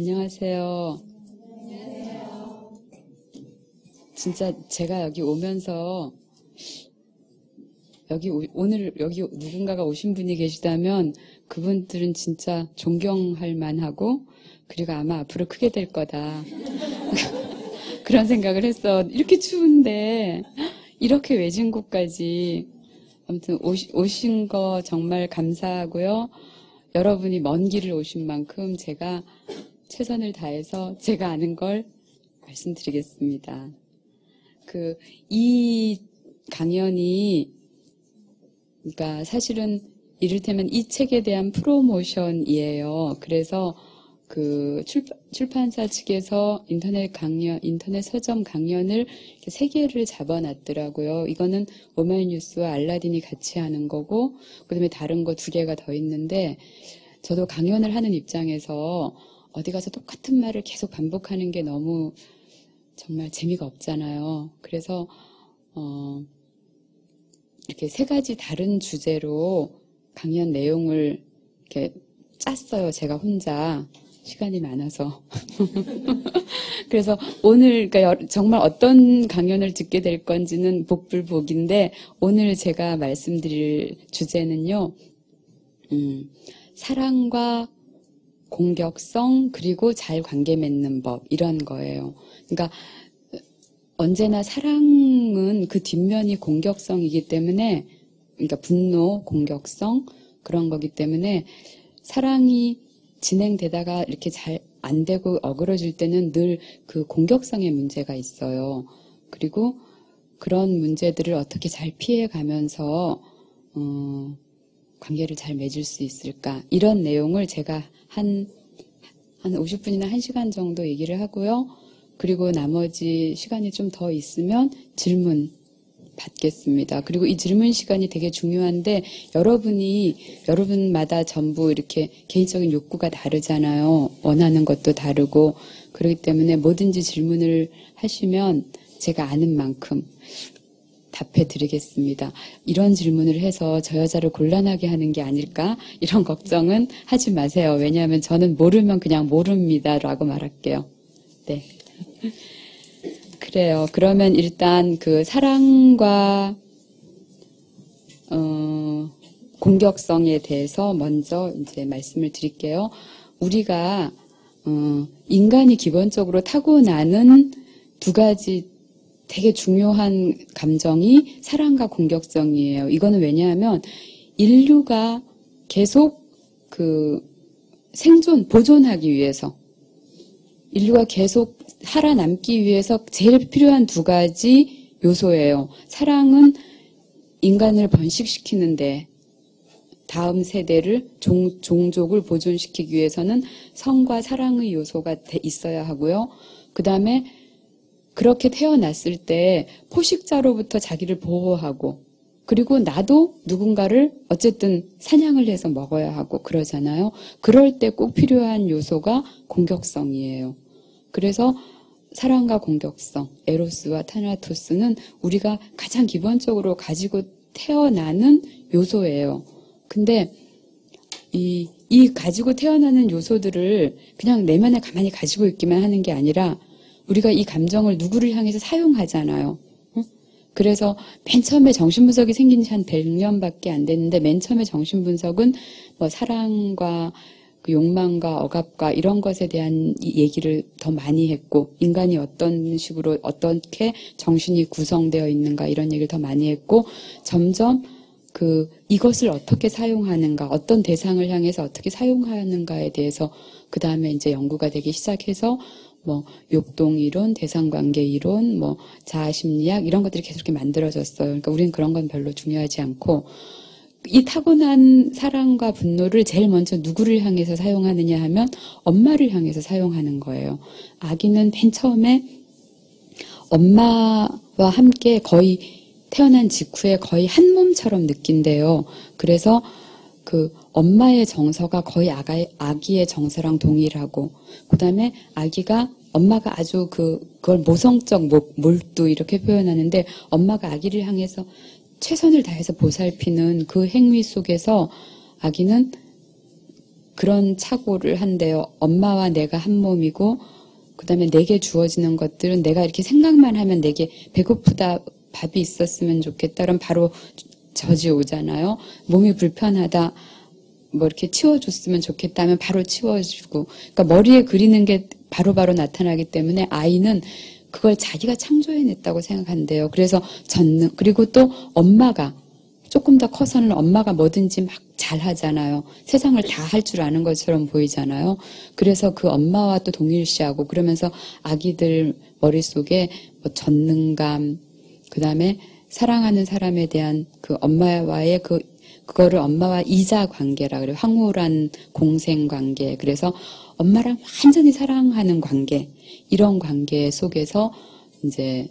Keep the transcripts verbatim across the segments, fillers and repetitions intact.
안녕하세요. 진짜 제가 여기 오면서 여기 오, 오늘 여기 누군가가 오신 분이 계시다면 그분들은 진짜 존경할 만하고 그리고 아마 앞으로 크게 될 거다. 그런 생각을 했어. 이렇게 추운데 이렇게 외진 곳까지 아무튼 오시, 오신 거 정말 감사하고요. 여러분이 먼 길을 오신 만큼 제가 최선을 다해서 제가 아는 걸 말씀드리겠습니다. 그, 이 강연이, 그러니까 사실은 이를테면 이 책에 대한 프로모션이에요. 그래서 그 출판, 출판사 측에서 인터넷 강연, 인터넷 서점 강연을 세 개를 잡아놨더라고요. 이거는 오마이뉴스와 알라딘이 같이 하는 거고, 그 다음에 다른 거 두 개가 더 있는데, 저도 강연을 하는 입장에서 어디 가서 똑같은 말을 계속 반복하는 게 너무 정말 재미가 없잖아요. 그래서 어, 이렇게 세 가지 다른 주제로 강연 내용을 이렇게 짰어요. 제가 혼자 시간이 많아서. 그래서 오늘 그러니까 정말 어떤 강연을 듣게 될 건지는 복불복인데 오늘 제가 말씀드릴 주제는요. 음, 사랑과 공격성 그리고 잘 관계 맺는 법 이런 거예요. 그러니까 언제나 사랑은 그 뒷면이 공격성이기 때문에 그러니까 분노, 공격성 그런 거기 때문에 사랑이 진행되다가 이렇게 잘 안 되고 어그러질 때는 늘 그 공격성의 문제가 있어요. 그리고 그런 문제들을 어떻게 잘 피해가면서 어, 관계를 잘 맺을 수 있을까 이런 내용을 제가 한, 한 오십 분이나 한 시간 정도 얘기를 하고요. 그리고 나머지 시간이 좀 더 있으면 질문 받겠습니다. 그리고 이 질문 시간이 되게 중요한데 여러분이 여러분마다 전부 이렇게 개인적인 욕구가 다르잖아요. 원하는 것도 다르고 그렇기 때문에 뭐든지 질문을 하시면 제가 아는 만큼 답해 드리겠습니다. 이런 질문을 해서 저 여자를 곤란하게 하는 게 아닐까? 이런 걱정은 하지 마세요. 왜냐하면 저는 모르면 그냥 모릅니다. 라고 말할게요. 네. 그래요. 그러면 일단 그 사랑과 어, 공격성에 대해서 먼저 이제 말씀을 드릴게요. 우리가 어, 인간이 기본적으로 타고나는 두 가지 되게 중요한 감정이 사랑과 공격성이에요. 이거는 왜냐하면 인류가 계속 그 생존, 보존하기 위해서 인류가 계속 살아남기 위해서 제일 필요한 두 가지 요소예요. 사랑은 인간을 번식시키는데 다음 세대를 종, 종족을 보존시키기 위해서는 성과 사랑의 요소가 있어야 하고요. 그 다음에 그렇게 태어났을 때 포식자로부터 자기를 보호하고 그리고 나도 누군가를 어쨌든 사냥을 해서 먹어야 하고 그러잖아요. 그럴 때 꼭 필요한 요소가 공격성이에요. 그래서 사랑과 공격성, 에로스와 타나토스는 우리가 가장 기본적으로 가지고 태어나는 요소예요. 근데 이, 이 가지고 태어나는 요소들을 그냥 내면에 가만히 가지고 있기만 하는 게 아니라 우리가 이 감정을 누구를 향해서 사용하잖아요. 그래서 맨 처음에 정신분석이 생긴 지 한 백 년밖에 안 됐는데 맨 처음에 정신분석은 뭐 사랑과 그 욕망과 억압과 이런 것에 대한 얘기를 더 많이 했고 인간이 어떤 식으로 어떻게 정신이 구성되어 있는가 이런 얘기를 더 많이 했고 점점 그 이것을 어떻게 사용하는가 어떤 대상을 향해서 어떻게 사용하는가에 대해서 그 다음에 이제 연구가 되기 시작해서 뭐 욕동이론, 대상관계이론, 뭐 자아심리학 이런 것들이 계속 이렇게 만들어졌어요. 그러니까 우리는 그런 건 별로 중요하지 않고 이 타고난 사랑과 분노를 제일 먼저 누구를 향해서 사용하느냐 하면 엄마를 향해서 사용하는 거예요. 아기는 맨 처음에 엄마와 함께 거의 태어난 직후에 거의 한 몸처럼 느낀대요. 그래서 그 엄마의 정서가 거의 아가의, 아기의 정서랑 동일하고 그 다음에 아기가 엄마가 아주 그 그걸 모성적 몰두 이렇게 표현하는데 엄마가 아기를 향해서 최선을 다해서 보살피는 그 행위 속에서 아기는 그런 착오를 한대요. 엄마와 내가 한 몸이고 그 다음에 내게 주어지는 것들은 내가 이렇게 생각만 하면 내게 배고프다, 밥이 있었으면 좋겠다 그럼 바로 젖이 오잖아요. 몸이 불편하다, 뭐 이렇게 치워줬으면 좋겠다 하면 바로 치워주고, 그러니까 머리에 그리는 게 바로바로 나타나기 때문에 아이는 그걸 자기가 창조해냈다고 생각한대요. 그래서 전능, 그리고 또 엄마가 조금 더 커서는 엄마가 뭐든지 막 잘하잖아요. 세상을 다 할 줄 아는 것처럼 보이잖아요. 그래서 그 엄마와 또 동일시하고 그러면서 아기들 머릿속에 뭐 전능감, 그 다음에 사랑하는 사람에 대한 그 엄마와의 그 그거를 엄마와 이자 관계라 그래요. 황홀한 공생 관계. 그래서 엄마랑 완전히 사랑하는 관계. 이런 관계 속에서 이제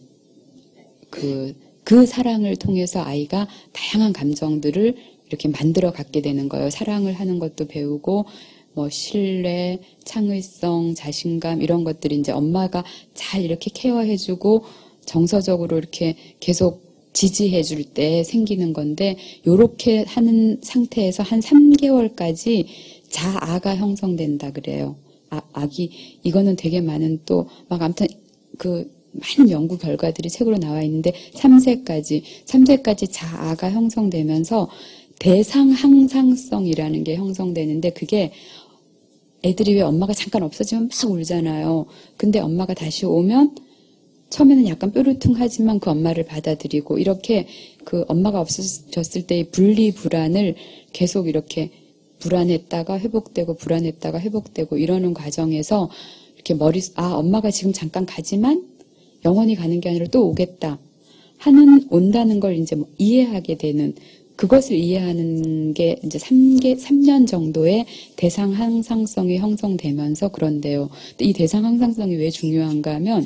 그, 그 사랑을 통해서 아이가 다양한 감정들을 이렇게 만들어 갖게 되는 거예요. 사랑을 하는 것도 배우고, 뭐, 신뢰, 창의성, 자신감, 이런 것들이 이제 엄마가 잘 이렇게 케어해주고, 정서적으로 이렇게 계속 지지해 줄 때 생기는 건데, 요렇게 하는 상태에서 한 삼 개월까지 자아가 형성된다 그래요. 아, 아기, 이거는 되게 많은 또, 막 아무튼 그 많은 연구 결과들이 책으로 나와 있는데, 삼 세까지, 삼 세까지 자아가 형성되면서 대상 항상성이라는 게 형성되는데, 그게 애들이 왜 엄마가 잠깐 없어지면 막 울잖아요. 근데 엄마가 다시 오면 처음에는 약간 뾰루퉁하지만 그 엄마를 받아들이고, 이렇게 그 엄마가 없어졌을 때의 분리 불안을 계속 이렇게 불안했다가 회복되고 불안했다가 회복되고 이러는 과정에서 이렇게 머리, 아, 엄마가 지금 잠깐 가지만 영원히 가는 게 아니라 또 오겠다 하는, 온다는 걸 이제 이해하게 되는, 그것을 이해하는 게 이제 삼 개, 삼 년 정도의 대상 항상성이 형성되면서 그런데요. 근데 이 대상 항상성이 왜 중요한가 하면,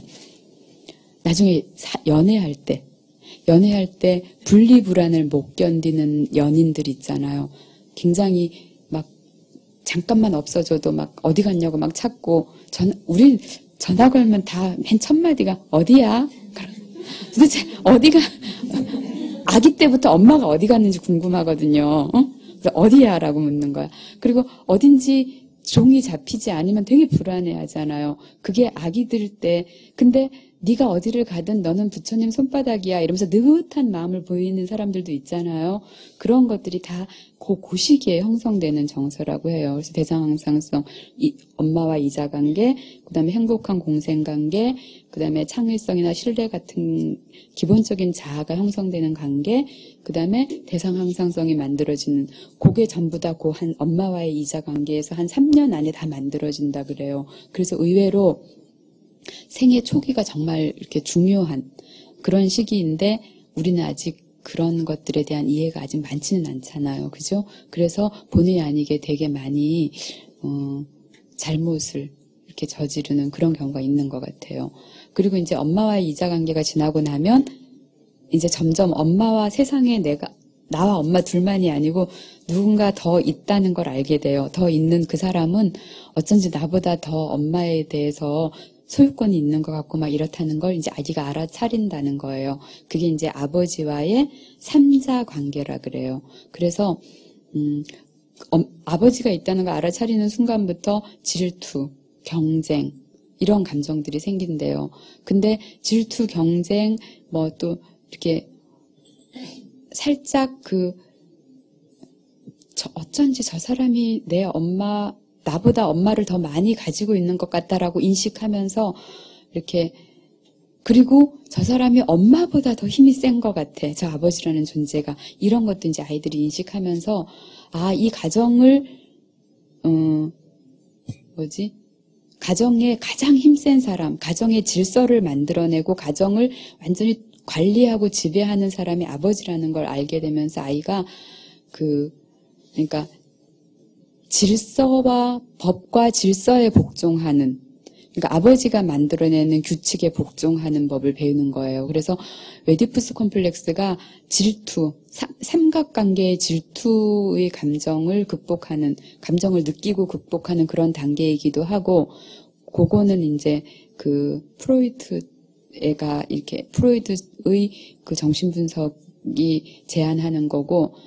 나중에 사, 연애할 때, 연애할 때 분리불안을 못 견디는 연인들 있잖아요. 굉장히 막 잠깐만 없어져도 막 어디 갔냐고 막 찾고, 전, 우리 전화 걸면 다 맨 첫 마디가 어디야? 도대체 어디가, 아기 때부터 엄마가 어디 갔는지 궁금하거든요. 어? 그래서 어디야? 라고 묻는 거야. 그리고 어딘지 종이 잡히지 않으면 되게 불안해 하잖아요. 그게 아기들 때, 근데 네가 어디를 가든 너는 부처님 손바닥이야 이러면서 느긋한 마음을 보이는 사람들도 있잖아요. 그런 것들이 다 그, 그 시기에 형성되는 정서라고 해요. 그래서 대상항상성, 이, 엄마와 이자 관계, 그 다음에 행복한 공생 관계, 그 다음에 창의성이나 신뢰 같은 기본적인 자아가 형성되는 관계, 그 다음에 대상항상성이 만들어지는, 그게 전부 다 그 한 엄마와의 이자 관계에서 한 삼 년 안에 다 만들어진다 그래요. 그래서 의외로 생애 초기가 정말 이렇게 중요한 그런 시기인데 우리는 아직 그런 것들에 대한 이해가 아직 많지는 않잖아요. 그죠? 그래서 본의 아니게 되게 많이 어, 잘못을 이렇게 저지르는 그런 경우가 있는 것 같아요. 그리고 이제 엄마와의 이자 관계가 지나고 나면 이제 점점 엄마와 세상에 내가 나와 엄마 둘만이 아니고 누군가 더 있다는 걸 알게 돼요. 더 있는 그 사람은 어쩐지 나보다 더 엄마에 대해서 소유권이 있는 것 같고 막 이렇다는 걸 이제 아기가 알아차린다는 거예요. 그게 이제 아버지와의 삼자 관계라 그래요. 그래서 음, 어, 아버지가 있다는 걸 알아차리는 순간부터 질투, 경쟁 이런 감정들이 생긴대요. 근데 질투, 경쟁 뭐 또 이렇게 살짝 그 저, 어쩐지 저 사람이 내 엄마 나보다 엄마를 더 많이 가지고 있는 것 같다라고 인식하면서 이렇게, 그리고 저 사람이 엄마보다 더 힘이 센 것 같아. 저 아버지라는 존재가. 이런 것도 이제 아이들이 인식하면서 아, 이 가정을 어, 뭐지? 가정의 가장 힘센 사람, 가정의 질서를 만들어내고 가정을 완전히 관리하고 지배하는 사람이 아버지라는 걸 알게 되면서 아이가 그 그러니까 질서와 법과 질서에 복종하는, 그러니까 아버지가 만들어내는 규칙에 복종하는 법을 배우는 거예요. 그래서 웨디푸스 컴플렉스가 질투, 삼각관계의 질투의 감정을 극복하는, 감정을 느끼고 극복하는 그런 단계이기도 하고, 그거는 이제 그 프로이트가 이렇게 프로이트의 그 정신분석이 제안하는 거고,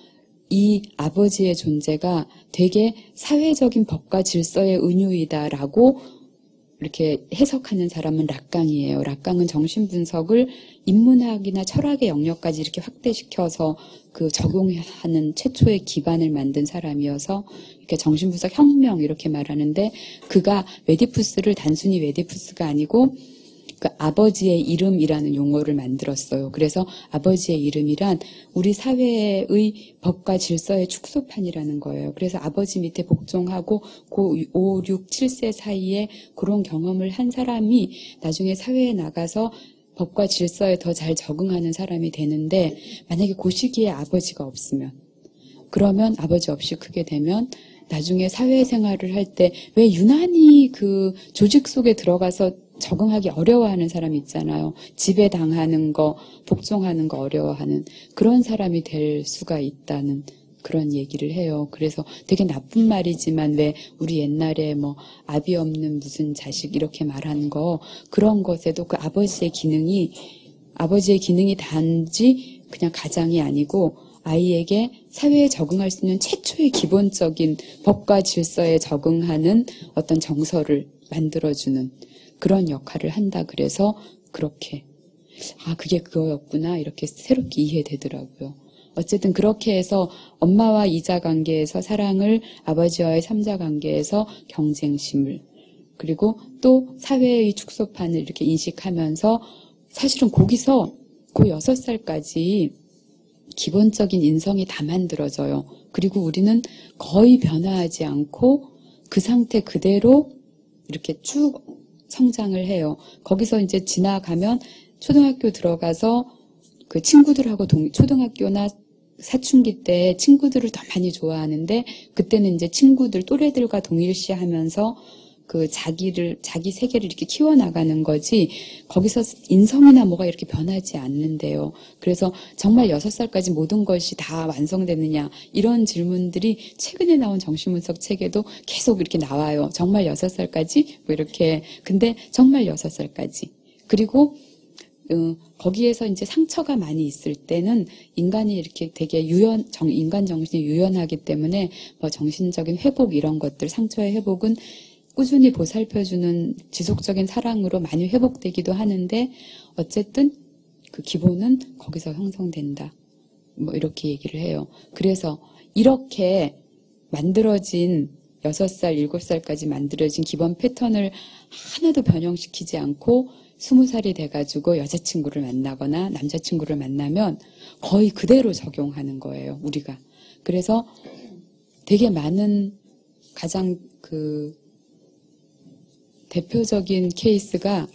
이 아버지의 존재가 되게 사회적인 법과 질서의 은유이다라고 이렇게 해석하는 사람은 락강이에요. 락강은 정신분석을 인문학이나 철학의 영역까지 이렇게 확대시켜서 그 적용하는 최초의 기반을 만든 사람이어서 이렇게 정신분석 혁명 이렇게 말하는데, 그가 웨디푸스를 단순히 웨디푸스가 아니고 그 아버지의 이름이라는 용어를 만들었어요. 그래서 아버지의 이름이란 우리 사회의 법과 질서의 축소판이라는 거예요. 그래서 아버지 밑에 복종하고 그 오, 육, 칠 세 사이에 그런 경험을 한 사람이 나중에 사회에 나가서 법과 질서에 더 잘 적응하는 사람이 되는데, 만약에 그 시기에 아버지가 없으면, 그러면 아버지 없이 크게 되면 나중에 사회생활을 할 때 왜 유난히 그 조직 속에 들어가서 적응하기 어려워하는 사람이 있잖아요. 지배당하는 거, 복종하는 거 어려워하는 그런 사람이 될 수가 있다는 그런 얘기를 해요. 그래서 되게 나쁜 말이지만 왜 우리 옛날에 뭐 아비 없는 무슨 자식 이렇게 말하는 거, 그런 것에도 그 아버지의 기능이 아버지의 기능이 단지 그냥 가장이 아니고 아이에게 사회에 적응할 수 있는 최초의 기본적인 법과 질서에 적응하는 어떤 정서를 만들어주는 그런 역할을 한다. 그래서 그렇게, 아, 그게 그거였구나 이렇게 새롭게 이해되더라고요. 어쨌든 그렇게 해서 엄마와 이자 관계에서 사랑을, 아버지와의 삼자 관계에서 경쟁심을, 그리고 또 사회의 축소판을 이렇게 인식하면서 사실은 거기서 그 여섯 살까지 기본적인 인성이 다 만들어져요. 그리고 우리는 거의 변화하지 않고 그 상태 그대로 이렇게 쭉 성장을 해요. 거기서 이제 지나가면 초등학교 들어가서 그 친구들하고 동, 초등학교나 사춘기 때 친구들을 더 많이 좋아하는데, 그때는 이제 친구들, 또래들과 동일시하면서 그 자기를, 자기 세계를 이렇게 키워나가는 거지, 거기서 인성이나 뭐가 이렇게 변하지 않는데요. 그래서 정말 여섯 살까지 모든 것이 다 완성되느냐, 이런 질문들이 최근에 나온 정신분석 책에도 계속 이렇게 나와요. 정말 여섯 살까지? 뭐 이렇게. 근데 정말 여섯 살까지. 그리고 어, 거기에서 이제 상처가 많이 있을 때는 인간이 이렇게 되게 유연, 정, 인간 정신이 유연하기 때문에 뭐 정신적인 회복 이런 것들, 상처의 회복은 꾸준히 보살펴주는 지속적인 사랑으로 많이 회복되기도 하는데, 어쨌든 그 기본은 거기서 형성된다. 뭐 이렇게 얘기를 해요. 그래서 이렇게 만들어진 여섯 살, 일곱 살까지 만들어진 기본 패턴을 하나도 변형시키지 않고 스무 살이 돼가지고 여자친구를 만나거나 남자친구를 만나면 거의 그대로 적용하는 거예요, 우리가. 그래서 되게 많은, 가장 그 대표적인 케이스가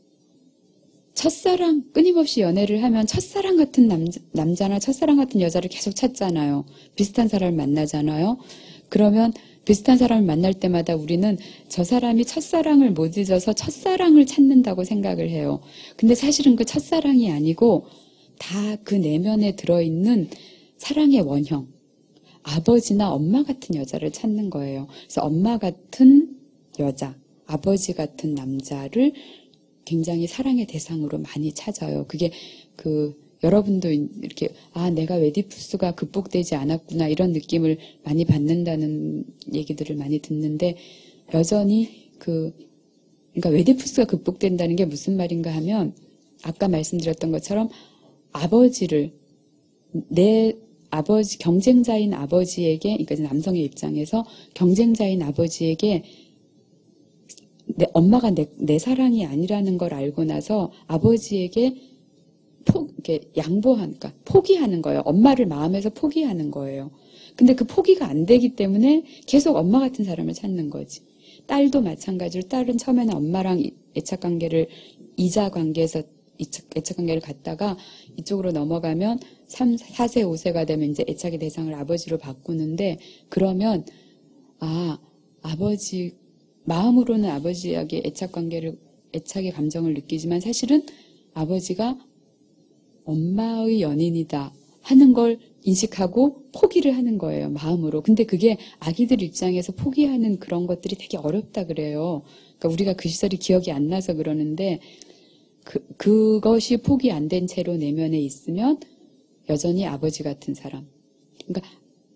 첫사랑, 끊임없이 연애를 하면 첫사랑 같은 남자, 남자나 첫사랑 같은 여자를 계속 찾잖아요. 비슷한 사람을 만나잖아요. 그러면 비슷한 사람을 만날 때마다 우리는 저 사람이 첫사랑을 못 잊어서 첫사랑을 찾는다고 생각을 해요. 근데 사실은 그 첫사랑이 아니고 다 그 내면에 들어있는 사랑의 원형, 아버지나 엄마 같은 여자를 찾는 거예요. 그래서 엄마 같은 여자, 아버지 같은 남자를 굉장히 사랑의 대상으로 많이 찾아요. 그게 그 여러분도 이렇게, 아, 내가 웨디푸스가 극복되지 않았구나 이런 느낌을 많이 받는다는 얘기들을 많이 듣는데, 여전히 그 그러니까 웨디푸스가 극복된다는 게 무슨 말인가 하면, 아까 말씀드렸던 것처럼 아버지를, 내 아버지, 경쟁자인 아버지에게, 그러니까 남성의 입장에서 경쟁자인 아버지에게 내 엄마가 내, 내 사랑이 아니라는 걸 알고 나서 아버지에게 포, 이렇게 양보한, 그러니까 포기하는 거예요. 엄마를 마음에서 포기하는 거예요. 근데 그 포기가 안 되기 때문에 계속 엄마 같은 사람을 찾는 거지. 딸도 마찬가지로, 딸은 처음에는 엄마랑 애착 관계를, 이자 관계에서 애착 관계를 갖다가 이쪽으로 넘어가면 삼, 사 세, 오 세가 되면 이제 애착의 대상을 아버지로 바꾸는데, 그러면 아, 아버지, 마음으로는 아버지에게 애착 관계를, 애착의 감정을 느끼지만 사실은 아버지가 엄마의 연인이다 하는 걸 인식하고 포기를 하는 거예요, 마음으로. 근데 그게 아기들 입장에서 포기하는 그런 것들이 되게 어렵다 그래요. 그러니까 우리가 그 시절이 기억이 안 나서 그러는데, 그, 그것이 포기 안 된 채로 내면에 있으면 여전히 아버지 같은 사람. 그러니까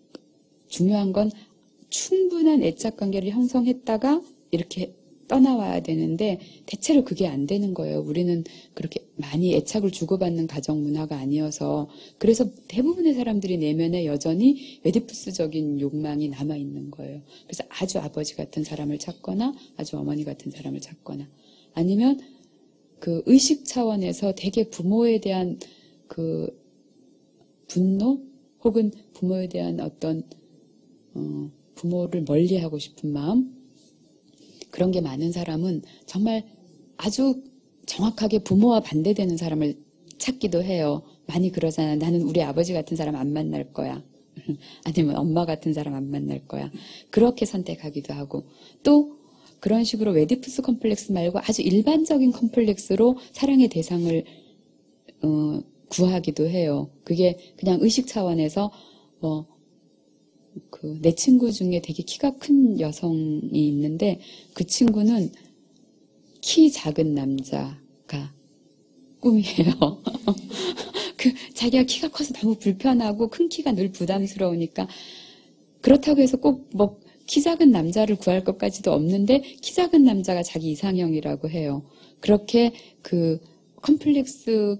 중요한 건 충분한 애착 관계를 형성했다가 이렇게 떠나와야 되는데 대체로 그게 안 되는 거예요. 우리는 그렇게 많이 애착을 주고받는 가정 문화가 아니어서 그래서 대부분의 사람들이 내면에 여전히 에디푸스적인 욕망이 남아있는 거예요. 그래서 아주 아버지 같은 사람을 찾거나 아주 어머니 같은 사람을 찾거나 아니면 그 의식 차원에서 되게 부모에 대한 그 분노 혹은 부모에 대한 어떤 어, 부모를 멀리하고 싶은 마음 그런 게 많은 사람은 정말 아주 정확하게 부모와 반대되는 사람을 찾기도 해요. 많이 그러잖아. 나는 우리 아버지 같은 사람 안 만날 거야. 아니면 엄마 같은 사람 안 만날 거야. 그렇게 선택하기도 하고 또 그런 식으로 웨디푸스 컴플렉스 말고 아주 일반적인 컴플렉스로 사랑의 대상을 어, 구하기도 해요. 그게 그냥 의식 차원에서 뭐 그 내 친구 중에 되게 키가 큰 여성이 있는데 그 친구는 키 작은 남자가 꿈이에요. 그 자기가 키가 커서 너무 불편하고 큰 키가 늘 부담스러우니까 그렇다고 해서 꼭 뭐 키 작은 남자를 구할 것까지도 없는데 키 작은 남자가 자기 이상형이라고 해요. 그렇게 그 컴플렉스가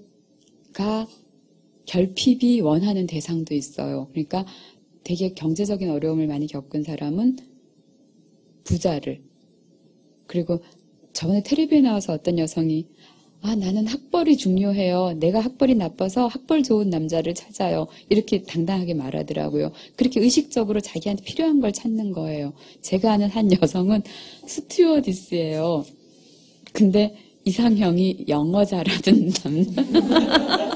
결핍이 원하는 대상도 있어요. 그러니까 되게 경제적인 어려움을 많이 겪은 사람은 부자를 그리고 저번에 텔레비에 나와서 어떤 여성이 아 나는 학벌이 중요해요. 내가 학벌이 나빠서 학벌 좋은 남자를 찾아요. 이렇게 당당하게 말하더라고요. 그렇게 의식적으로 자기한테 필요한 걸 찾는 거예요. 제가 아는 한 여성은 스튜어디스예요. 근데 이상형이 영어 잘하는 남자.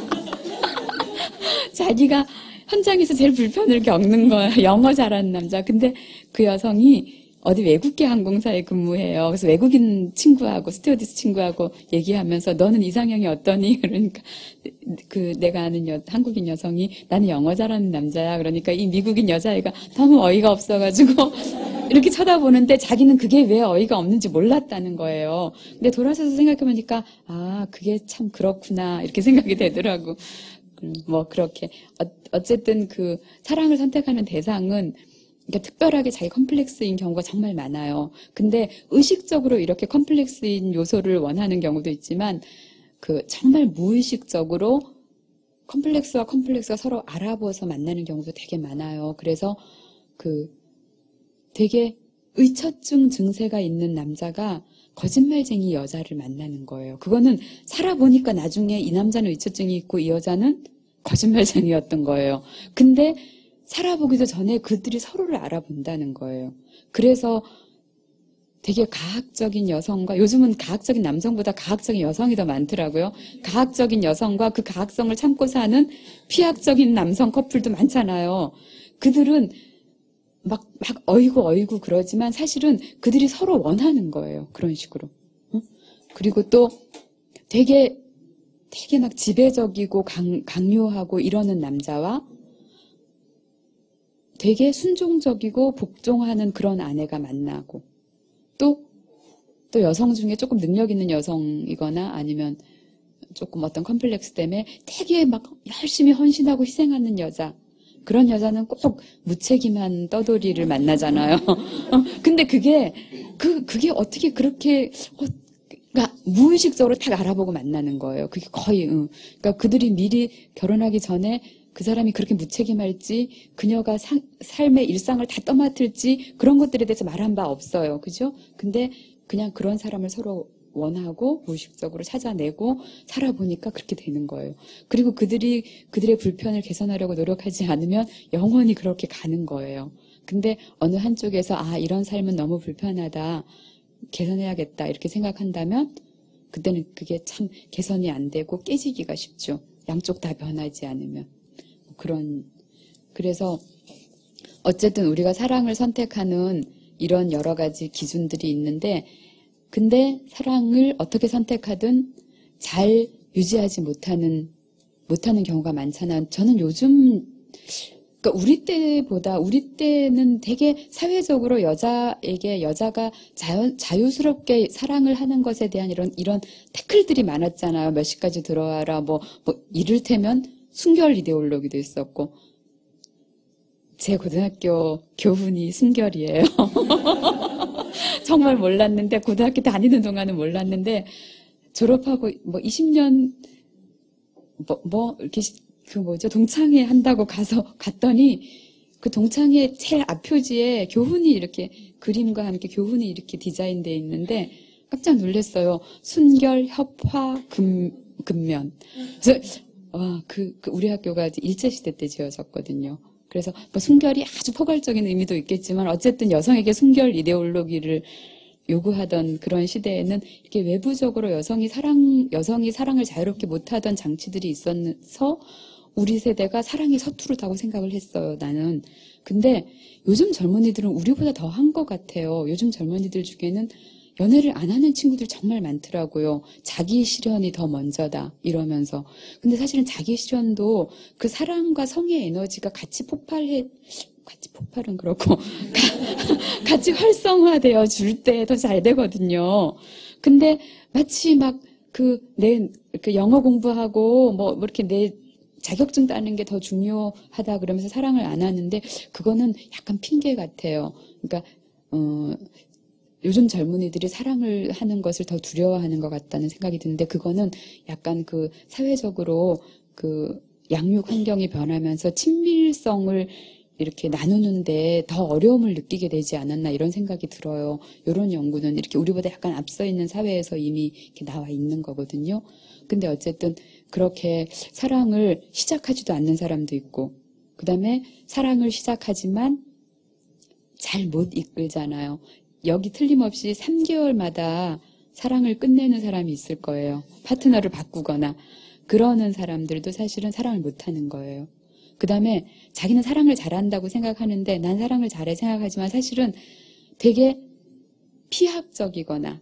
자기가 현장에서 제일 불편을 겪는 거예요. 영어 잘하는 남자. 근데 그 여성이 어디 외국계 항공사에 근무해요. 그래서 외국인 친구하고 스튜어디스 친구하고 얘기하면서 너는 이상형이 어떠니? 그러니까 그 내가 아는 여, 한국인 여성이 나는 영어 잘하는 남자야. 그러니까 이 미국인 여자애가 너무 어이가 없어가지고 이렇게 쳐다보는데 자기는 그게 왜 어이가 없는지 몰랐다는 거예요. 근데 돌아서서 생각해보니까 아 그게 참 그렇구나 이렇게 생각이 되더라고. 뭐 그렇게 어쨌든 그 사랑을 선택하는 대상은 그러니까 특별하게 자기 컴플렉스인 경우가 정말 많아요. 근데 의식적으로 이렇게 컴플렉스인 요소를 원하는 경우도 있지만 그 정말 무의식적으로 컴플렉스와 컴플렉스가 서로 알아보아서 만나는 경우도 되게 많아요. 그래서 그 되게 의처증 증세가 있는 남자가 거짓말쟁이 여자를 만나는 거예요. 그거는 살아보니까 나중에 이 남자는 의처증이 있고 이 여자는 거짓말쟁이였던 거예요. 근데 살아보기도 전에 그들이 서로를 알아본다는 거예요. 그래서 되게 가학적인 여성과 요즘은 가학적인 남성보다 가학적인 여성이 더 많더라고요. 가학적인 여성과 그 가학성을 참고 사는 피학적인 남성 커플도 많잖아요. 그들은 막, 막 어이구 어이구 그러지만 사실은 그들이 서로 원하는 거예요. 그런 식으로. 응? 그리고 또 되게 되게 막 지배적이고 강, 강요하고 이러는 남자와 되게 순종적이고 복종하는 그런 아내가 만나고 또, 또 여성 중에 조금 능력 있는 여성이거나 아니면 조금 어떤 컴플렉스 때문에 되게 막 열심히 헌신하고 희생하는 여자 그런 여자는 꼭 무책임한 떠돌이를 만나잖아요. 근데 그게 그 그게 어떻게 그렇게 어, 그러니까 무의식적으로 딱 알아보고 만나는 거예요. 그게 거의 응. 그러니까 그들이 미리 결혼하기 전에 그 사람이 그렇게 무책임할지 그녀가 사, 삶의 일상을 다 떠맡을지 그런 것들에 대해서 말한 바 없어요. 그죠? 근데 그냥 그런 사람을 서로 원하고 무의식적으로 찾아내고 살아보니까 그렇게 되는 거예요. 그리고 그들이 그들의 불편을 개선하려고 노력하지 않으면 영원히 그렇게 가는 거예요. 근데 어느 한쪽에서 아 이런 삶은 너무 불편하다. 개선해야겠다 이렇게 생각한다면 그때는 그게 참 개선이 안 되고 깨지기가 쉽죠. 양쪽 다 변하지 않으면. 그런 그래서 어쨌든 우리가 사랑을 선택하는 이런 여러 가지 기준들이 있는데 근데 사랑을 어떻게 선택하든 잘 유지하지 못하는 못하는 경우가 많잖아. 저는 요즘 그러니까 우리 때보다 우리 때는 되게 사회적으로 여자에게 여자가 자연, 자유스럽게 사랑을 하는 것에 대한 이런 이런 태클들이 많았잖아요. 몇 시까지 들어와라 뭐, 뭐 이를테면 순결 이데올로기도 있었고 제 고등학교 교훈이 순결이에요. 정말 몰랐는데, 고등학교 다니는 동안은 몰랐는데, 졸업하고 뭐 이십 년, 뭐, 뭐, 이렇게, 그 뭐죠, 동창회 한다고 가서, 갔더니, 그 동창회 제일 앞표지에 교훈이 이렇게, 그림과 함께 교훈이 이렇게 디자인되어 있는데, 깜짝 놀랐어요. 순결, 협화, 금, 근면. 그래서, 와, 그, 그 우리 학교가 일제시대 때 지어졌거든요. 그래서 뭐 순결이 아주 포괄적인 의미도 있겠지만 어쨌든 여성에게 순결 이데올로기를 요구하던 그런 시대에는 이렇게 외부적으로 여성이 사랑, 여성이 사랑을 자유롭게 못하던 장치들이 있어서 우리 세대가 사랑이 서투르다고 생각을 했어요, 나는. 근데 요즘 젊은이들은 우리보다 더 한 것 같아요. 요즘 젊은이들 중에는 연애를 안 하는 친구들 정말 많더라고요. 자기 실현이 더 먼저다 이러면서. 근데 사실은 자기 실현도 그 사랑과 성의 에너지가 같이 폭발해, 같이 폭발은 그렇고 같이 활성화되어 줄 때 더 잘 되거든요. 근데 마치 막 그 내 그 영어 공부하고 뭐 이렇게 내 자격증 따는 게 더 중요하다 그러면서 사랑을 안 하는데 그거는 약간 핑계 같아요. 그러니까 어. 요즘 젊은이들이 사랑을 하는 것을 더 두려워하는 것 같다는 생각이 드는데 그거는 약간 그 사회적으로 그 양육 환경이 변하면서 친밀성을 이렇게 나누는데 더 어려움을 느끼게 되지 않았나 이런 생각이 들어요. 이런 연구는 이렇게 우리보다 약간 앞서 있는 사회에서 이미 이렇게 나와 있는 거거든요. 근데 어쨌든 그렇게 사랑을 시작하지도 않는 사람도 있고 그 다음에 사랑을 시작하지만 잘 못 이끌잖아요. 여기 틀림없이 삼 개월마다 사랑을 끝내는 사람이 있을 거예요. 파트너를 바꾸거나 그러는 사람들도 사실은 사랑을 못하는 거예요. 그 다음에 자기는 사랑을 잘한다고 생각하는데 난 사랑을 잘해 생각하지만 사실은 되게 피합적이거나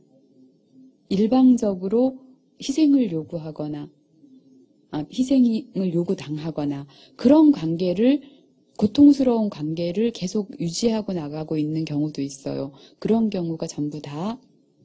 일방적으로 희생을 요구하거나 아, 희생을 요구당하거나 그런 관계를 고통스러운 관계를 계속 유지하고 나가고 있는 경우도 있어요. 그런 경우가 전부 다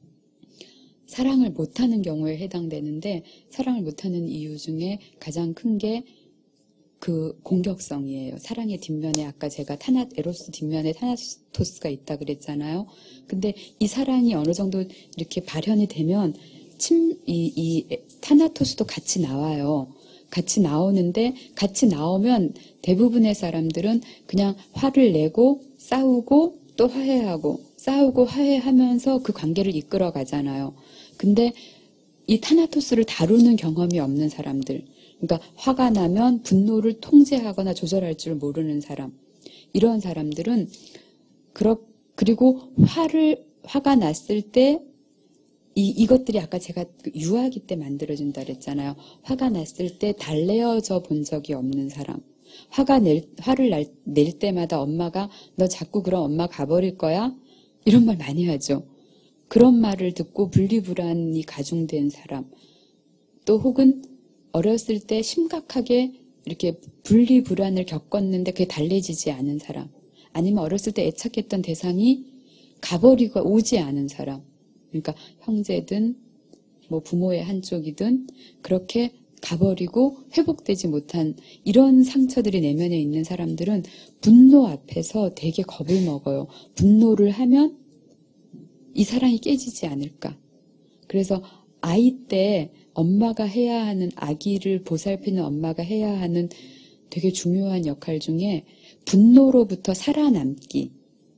사랑을 못하는 경우에 해당되는데 사랑을 못하는 이유 중에 가장 큰 게 그 공격성이에요. 사랑의 뒷면에 아까 제가 타나, 에로스 뒷면에 타나토스가 있다 그랬잖아요. 근데 이 사랑이 어느 정도 이렇게 발현이 되면 침, 이, 이 타나토스도 같이 나와요. 같이 나오는데 같이 나오면 대부분의 사람들은 그냥 화를 내고 싸우고 또 화해하고 싸우고 화해하면서 그 관계를 이끌어 가잖아요. 근데 이 타나토스를 다루는 경험이 없는 사람들, 그러니까 화가 나면 분노를 통제하거나 조절할 줄 모르는 사람, 이런 사람들은 그러, 그리고 화를 화가 났을 때 이, 이것들이 아까 제가 유아기 때 만들어진다 그랬잖아요. 화가 났을 때 달래어져 본 적이 없는 사람. 화가 낼, 화를 날, 낼 때마다 엄마가 너 자꾸 그럼 엄마 가버릴 거야? 이런 말 많이 하죠. 그런 말을 듣고 분리불안이 가중된 사람. 또 혹은 어렸을 때 심각하게 이렇게 분리불안을 겪었는데 그게 달래지지 않은 사람. 아니면 어렸을 때 애착했던 대상이 가버리고 오지 않은 사람. 그러니까 형제든 뭐 부모의 한쪽이든 그렇게 가버리고 회복되지 못한 이런 상처들이 내면에 있는 사람들은 분노 앞에서 되게 겁을 먹어요. 분노를 하면 이 사랑이 깨지지 않을까. 그래서 아이 때 엄마가 해야 하는, 아기를 보살피는 엄마가 해야 하는 되게 중요한 역할 중에 분노로부터 살아남기라는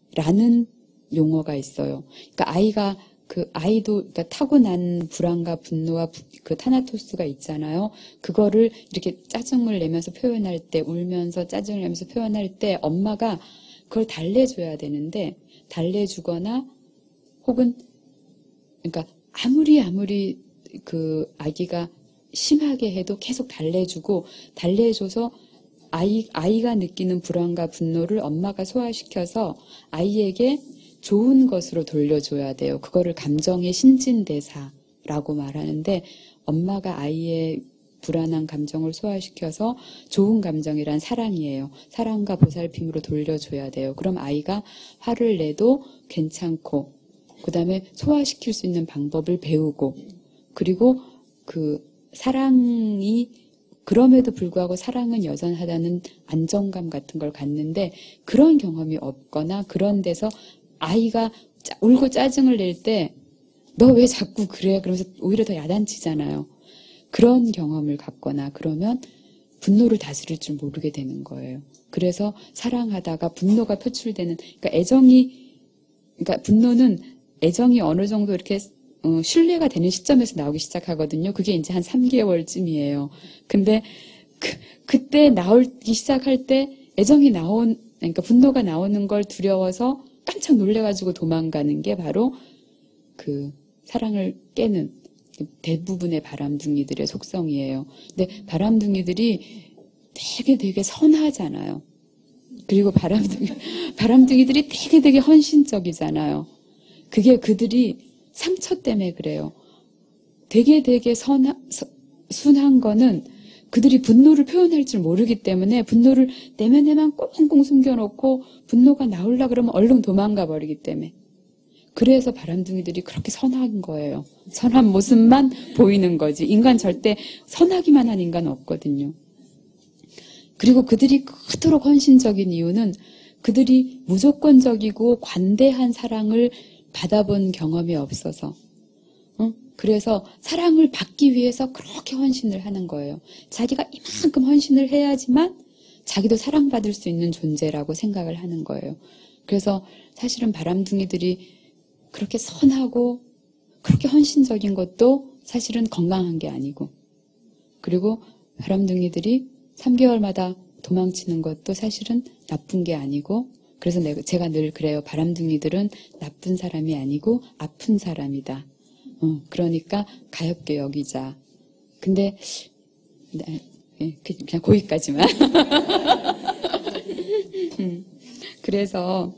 용어가 있어요. 그러니까 아이가 그 아이도 그러니까 타고난 불안과 분노와 부, 그 타나토스가 있잖아요. 그거를 이렇게 짜증을 내면서 표현할 때, 울면서 짜증을 내면서 표현할 때 엄마가 그걸 달래줘야 되는데 달래주거나 혹은 그러니까 아무리 아무리 그 아기가 심하게 해도 계속 달래주고 달래줘서 아이, 아이가 느끼는 불안과 분노를 엄마가 소화시켜서 아이에게 좋은 것으로 돌려줘야 돼요. 그거를 감정의 신진대사라고 말하는데 엄마가 아이의 불안한 감정을 소화시켜서 좋은 감정이란 사랑이에요. 사랑과 보살핌으로 돌려줘야 돼요. 그럼 아이가 화를 내도 괜찮고 그 다음에 소화시킬 수 있는 방법을 배우고 그리고 그 사랑이 그럼에도 불구하고 사랑은 여전하다는 안정감 같은 걸 갖는데 그런 경험이 없거나 그런 데서 아이가 짜, 울고 짜증을 낼 때 너 왜 자꾸 그래? 그러면서 오히려 더 야단치잖아요. 그런 경험을 갖거나 그러면 분노를 다스릴 줄 모르게 되는 거예요. 그래서 사랑하다가 분노가 표출되는, 그러니까 애정이, 그러니까 분노는 애정이 어느 정도 이렇게 어, 신뢰가 되는 시점에서 나오기 시작하거든요. 그게 이제 한 삼 개월쯤이에요. 근데 그, 그때 나오기 시작할 때 애정이 나온, 그러니까 분노가 나오는 걸 두려워서 깜짝 놀래가지고 도망가는 게 바로 그 사랑을 깨는 대부분의 바람둥이들의 속성이에요. 근데 바람둥이들이 되게 되게 선하잖아요. 그리고 바람둥이, 바람둥이들이 되게 되게 헌신적이잖아요. 그게 그들이 상처 때문에 그래요. 되게 되게 선하, 서, 순한 거는 그들이 분노를 표현할 줄 모르기 때문에 분노를 내면에만 꽁꽁 숨겨놓고 분노가 나오려 그러면 얼른 도망가 버리기 때문에. 그래서 바람둥이들이 그렇게 선한 거예요. 선한 모습만 보이는 거지. 인간 절대 선하기만 한 인간 없거든요. 그리고 그들이 그토록 헌신적인 이유는 그들이 무조건적이고 관대한 사랑을 받아본 경험이 없어서. 어? 그래서 사랑을 받기 위해서 그렇게 헌신을 하는 거예요. 자기가 이만큼 헌신을 해야지만 자기도 사랑받을 수 있는 존재라고 생각을 하는 거예요. 그래서 사실은 바람둥이들이 그렇게 선하고 그렇게 헌신적인 것도 사실은 건강한 게 아니고, 그리고 바람둥이들이 삼 개월마다 도망치는 것도 사실은 나쁜 게 아니고, 그래서 내가, 제가 늘 그래요. 바람둥이들은 나쁜 사람이 아니고 아픈 사람이다. 어, 그러니까 가엽게 여기자. 근데 네, 그냥 거기까지만. 음, 그래서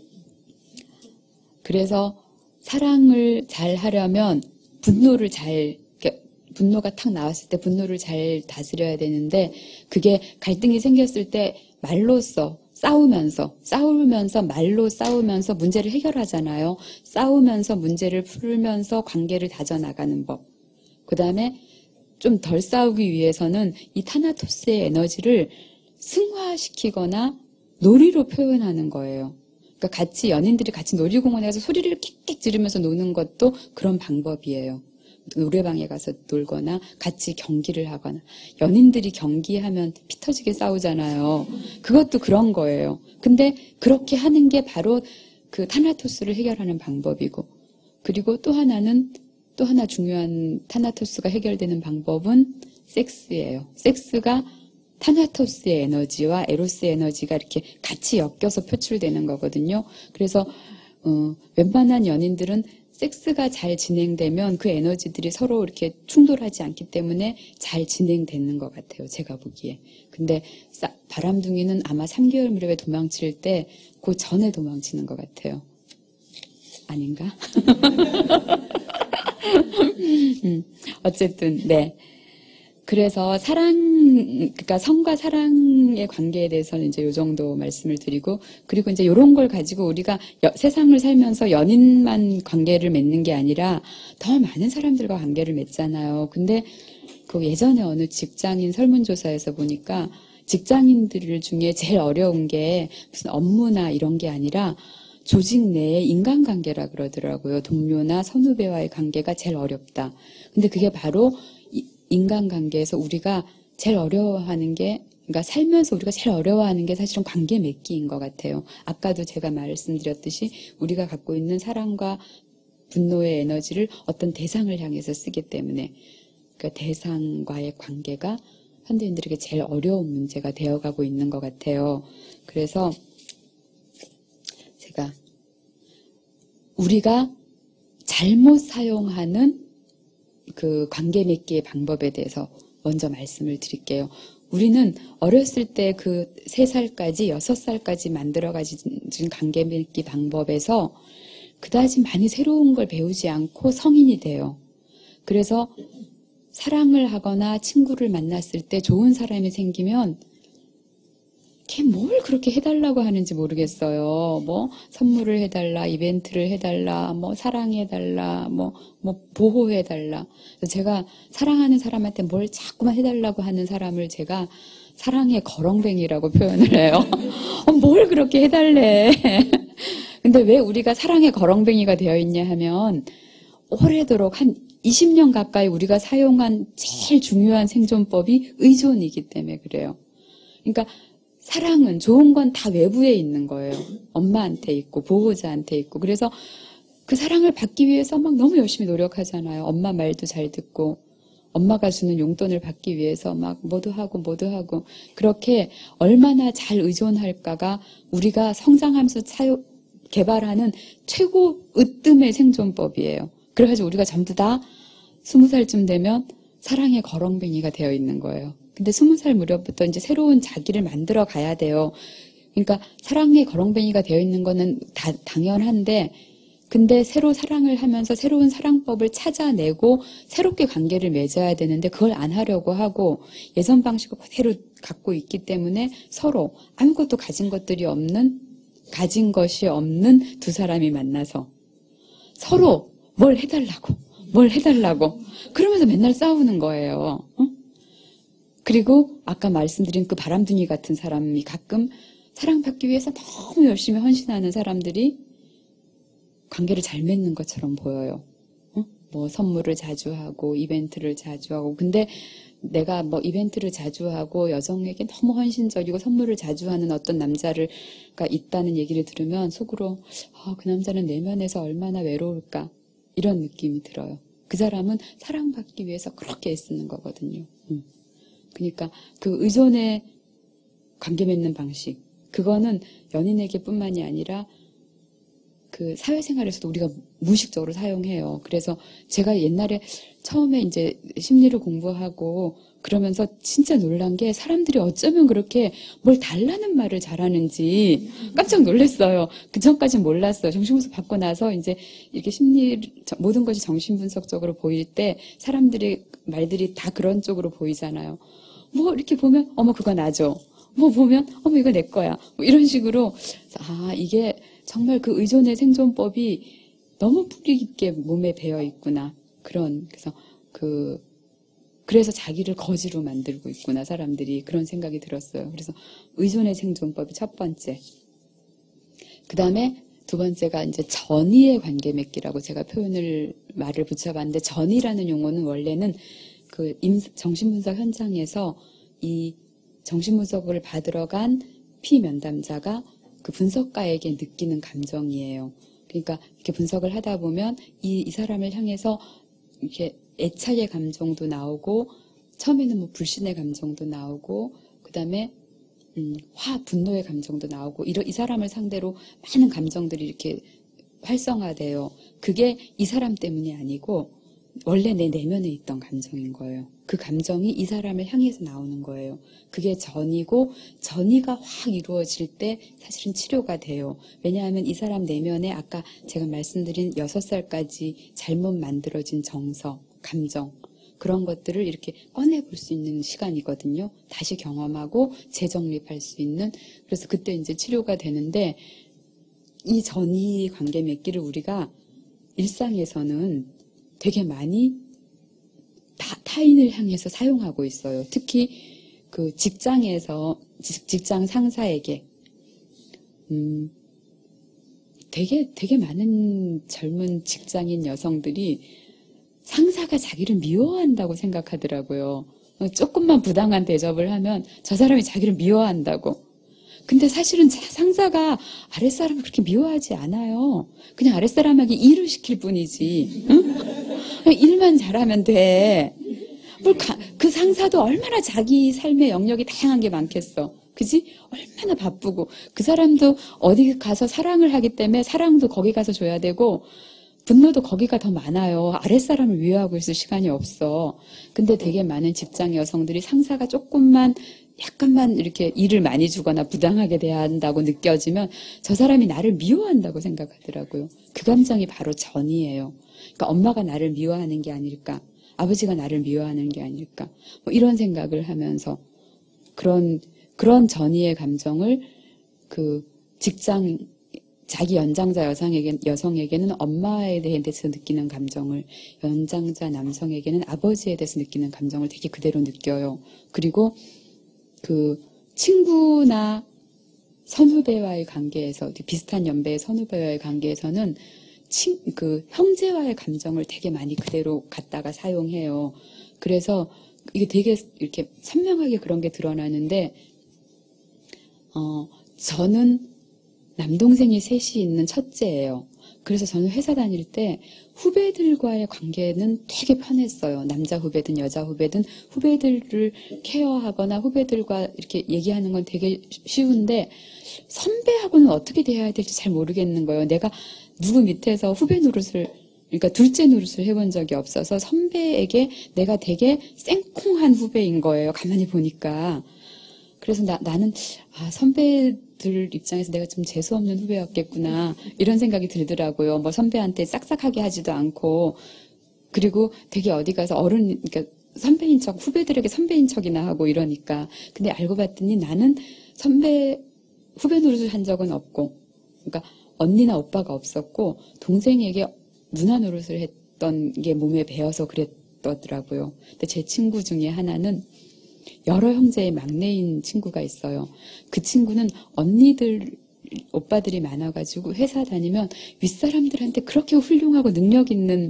그래서 사랑을 잘 하려면 분노를 잘, 분노가 탁 나왔을 때 분노를 잘 다스려야 되는데, 그게 갈등이 생겼을 때 말로써 싸우면서 싸우면서 말로 싸우면서 문제를 해결하잖아요. 싸우면서 문제를 풀면서 관계를 다져나가는 법. 그 다음에 좀 덜 싸우기 위해서는 이 타나토스의 에너지를 승화시키거나 놀이로 표현하는 거예요. 그러니까 같이 연인들이 같이 놀이공원에 가서 소리를 킥킥 지르면서 노는 것도 그런 방법이에요. 노래방에 가서 놀거나 같이 경기를 하거나. 연인들이 경기하면 피 터지게 싸우잖아요. 그것도 그런 거예요. 근데 그렇게 하는 게 바로 그 타나토스를 해결하는 방법이고, 그리고 또 하나는, 또 하나 중요한 타나토스가 해결되는 방법은 섹스예요. 섹스가 타나토스의 에너지와 에로스의 에너지가 이렇게 같이 엮여서 표출되는 거거든요. 그래서 어, 웬만한 연인들은 섹스가 잘 진행되면 그 에너지들이 서로 이렇게 충돌하지 않기 때문에 잘 진행되는 것 같아요. 제가 보기에. 근데 싸, 바람둥이는 아마 삼 개월 무렵에 도망칠 때 그 전에 도망치는 것 같아요. 아닌가? 음, 어쨌든 네. 그래서 사랑, 그러니까 성과 사랑의 관계에 대해서는 이제 요 정도 말씀을 드리고, 그리고 이제 요런 걸 가지고 우리가 여, 세상을 살면서 연인만 관계를 맺는 게 아니라 더 많은 사람들과 관계를 맺잖아요. 근데 그 예전에 어느 직장인 설문조사에서 보니까 직장인들 중에 제일 어려운 게 무슨 업무나 이런 게 아니라 조직 내의 인간관계라 그러더라고요. 동료나 선후배와의 관계가 제일 어렵다. 근데 그게 바로 인간관계에서 우리가 제일 어려워하는 게, 그러니까 살면서 우리가 제일 어려워하는 게 사실은 관계 맺기인 것 같아요. 아까도 제가 말씀드렸듯이 우리가 갖고 있는 사랑과 분노의 에너지를 어떤 대상을 향해서 쓰기 때문에, 그 대상과의 관계가 현대인들에게 제일 어려운 문제가 되어가고 있는 것 같아요. 그래서 제가 우리가 잘못 사용하는 그 관계 맺기의 방법에 대해서 먼저 말씀을 드릴게요. 우리는 어렸을 때 그 세 살까지 여섯 살까지 만들어 가진 관계 맺기 방법에서 그다지 많이 새로운 걸 배우지 않고 성인이 돼요. 그래서 사랑을 하거나 친구를 만났을 때 좋은 사람이 생기면 걔 뭘 그렇게 해달라고 하는지 모르겠어요. 뭐 선물을 해달라, 이벤트를 해달라, 뭐 사랑해달라, 뭐, 뭐 보호해달라. 제가 사랑하는 사람한테 뭘 자꾸만 해달라고 하는 사람을 제가 사랑의 거렁뱅이라고 표현을 해요. 어, 뭘 그렇게 해달래. 근데 왜 우리가 사랑의 거렁뱅이가 되어 있냐 하면 오래도록 한 이십 년 가까이 우리가 사용한 제일 중요한 생존법이 의존이기 때문에 그래요. 그러니까 사랑은 좋은 건 다 외부에 있는 거예요. 엄마한테 있고 보호자한테 있고. 그래서 그 사랑을 받기 위해서 막 너무 열심히 노력하잖아요. 엄마 말도 잘 듣고 엄마가 주는 용돈을 받기 위해서 막 뭐도 하고 뭐도 하고 그렇게 얼마나 잘 의존할까가 우리가 성장하면서 차요, 개발하는 최고 으뜸의 생존법이에요. 그래가지고 우리가 전부 다 스무 살쯤 되면 사랑의 거렁뱅이가 되어 있는 거예요. 근데 스무 살 무렵부터 이제 새로운 자기를 만들어 가야 돼요. 그러니까 사랑의 거렁뱅이가 되어 있는 거는 다 당연한데, 근데 새로 사랑을 하면서 새로운 사랑법을 찾아내고 새롭게 관계를 맺어야 되는데 그걸 안 하려고 하고 예전 방식을 그대로 갖고 있기 때문에 서로 아무것도 가진 것들이 없는, 가진 것이 없는 두 사람이 만나서 서로 뭘 해달라고, 뭘 해달라고 그러면서 맨날 싸우는 거예요. 어? 그리고 아까 말씀드린 그 바람둥이 같은 사람이 가끔 사랑받기 위해서 너무 열심히 헌신하는 사람들이 관계를 잘 맺는 것처럼 보여요. 어? 뭐 선물을 자주 하고 이벤트를 자주 하고. 근데 내가 뭐 이벤트를 자주 하고 여성에게 너무 헌신적이고 선물을 자주 하는 어떤 남자가 있다는 얘기를 들으면 속으로 아, 그 남자는 내면에서 얼마나 외로울까 이런 느낌이 들어요. 그 사람은 사랑받기 위해서 그렇게 애쓰는 거거든요. 음. 그러니까 그 의존의 관계 맺는 방식, 그거는 연인에게 뿐만이 아니라 그 사회생활에서도 우리가 무의식적으로 사용해요. 그래서 제가 옛날에 처음에 이제 심리를 공부하고 그러면서 진짜 놀란 게 사람들이 어쩌면 그렇게 뭘 달라는 말을 잘하는지 깜짝 놀랐어요. 그 전까진 몰랐어요. 정신분석 받고 나서 이제 이렇게 심리, 모든 것이 정신분석적으로 보일 때 사람들의 말들이 다 그런 쪽으로 보이잖아요. 뭐 이렇게 보면 어머 그거 나죠. 뭐 보면 어머 이거 내 거야. 뭐 이런 식으로 아 이게 정말 그 의존의 생존법이 너무 뿌리 깊게 몸에 배어 있구나. 그런 그래서 그 그래서 자기를 거지로 만들고 있구나 사람들이 그런 생각이 들었어요. 그래서 의존의 생존법이 첫 번째. 그 다음에 두 번째가 이제 전이의 관계 맺기라고 제가 표현을 말을 붙여봤는데 전이라는 용어는 원래는 그 정신분석 현장에서 이 정신분석을 받으러 간 피면담자가 그 분석가에게 느끼는 감정이에요. 그러니까 이렇게 분석을 하다 보면 이, 이 사람을 향해서 이렇게 애착의 감정도 나오고 처음에는 뭐 불신의 감정도 나오고 그 다음에 음, 화, 분노의 감정도 나오고 이런 이 사람을 상대로 많은 감정들이 이렇게 활성화돼요. 그게 이 사람 때문이 아니고 원래 내 내면에 있던 감정인 거예요. 그 감정이 이 사람을 향해서 나오는 거예요. 그게 전이고 전이가 확 이루어질 때 사실은 치료가 돼요. 왜냐하면 이 사람 내면에 아까 제가 말씀드린 여섯 살까지 잘못 만들어진 정서, 감정 그런 것들을 이렇게 꺼내볼 수 있는 시간이거든요. 다시 경험하고 재정립할 수 있는. 그래서 그때 이제 치료가 되는데 이 전이 관계 맺기를 우리가 일상에서는 되게 많이 타, 타인을 향해서 사용하고 있어요. 특히 그 직장에서 직장 상사에게 음, 되게 되게 많은 젊은 직장인 여성들이 상사가 자기를 미워한다고 생각하더라고요. 조금만 부당한 대접을 하면 저 사람이 자기를 미워한다고. 근데 사실은 상사가 아랫사람을 그렇게 미워하지 않아요. 그냥 아랫사람에게 일을 시킬 뿐이지. 응? 그냥 일만 잘하면 돼. 뭘 가, 그 상사도 얼마나 자기 삶의 영역이 다양한 게 많겠어. 그지? 얼마나 바쁘고. 그 사람도 어디 가서 사랑을 하기 때문에 사랑도 거기 가서 줘야 되고 분노도 거기가 더 많아요. 아랫사람을 위로하고 있을 시간이 없어. 근데 되게 많은 직장 여성들이 상사가 조금만 약간만 이렇게 일을 많이 주거나 부당하게 대한다고 느껴지면 저 사람이 나를 미워한다고 생각하더라고요. 그 감정이 바로 전이에요. 그러니까 엄마가 나를 미워하는 게 아닐까, 아버지가 나를 미워하는 게 아닐까, 뭐 이런 생각을 하면서 그런 그런 전이의 감정을 그 직장, 자기 연장자 여성에게, 여성에게는 엄마에 대해서 느끼는 감정을, 연장자 남성에게는 아버지에 대해서 느끼는 감정을 되게 그대로 느껴요. 그리고 그 친구나 선후배와의 관계에서, 비슷한 연배의 선후배와의 관계에서는 친, 그 형제와의 감정을 되게 많이 그대로 갖다가 사용해요. 그래서 이게 되게 이렇게 선명하게 그런 게 드러나는데, 어, 저는 남동생이 셋이 있는 첫째예요. 그래서 저는 회사 다닐 때 후배들과의 관계는 되게 편했어요. 남자 후배든 여자 후배든 후배들을 케어하거나 후배들과 이렇게 얘기하는 건 되게 쉬운데 선배하고는 어떻게 대해야 될지 잘 모르겠는 거예요. 내가 누구 밑에서 후배 노릇을, 그러니까 둘째 노릇을 해본 적이 없어서 선배에게 내가 되게 생콩한 후배인 거예요. 가만히 보니까. 그래서 나, 나는 아, 선배들 입장에서 내가 좀 재수없는 후배였겠구나 이런 생각이 들더라고요. 뭐 선배한테 싹싹하게 하지도 않고, 그리고 되게 어디 가서 어른, 그러니까 선배인 척, 후배들에게 선배인 척이나 하고 이러니까. 근데 알고 봤더니 나는 선배, 후배 노릇을 한 적은 없고, 그러니까 언니나 오빠가 없었고 동생에게 누나 노릇을 했던 게 몸에 배어서 그랬더라고요. 근데 제 친구 중에 하나는 여러 형제의 막내인 친구가 있어요. 그 친구는 언니들, 오빠들이 많아가지고 회사 다니면 윗사람들한테 그렇게 훌륭하고 능력 있는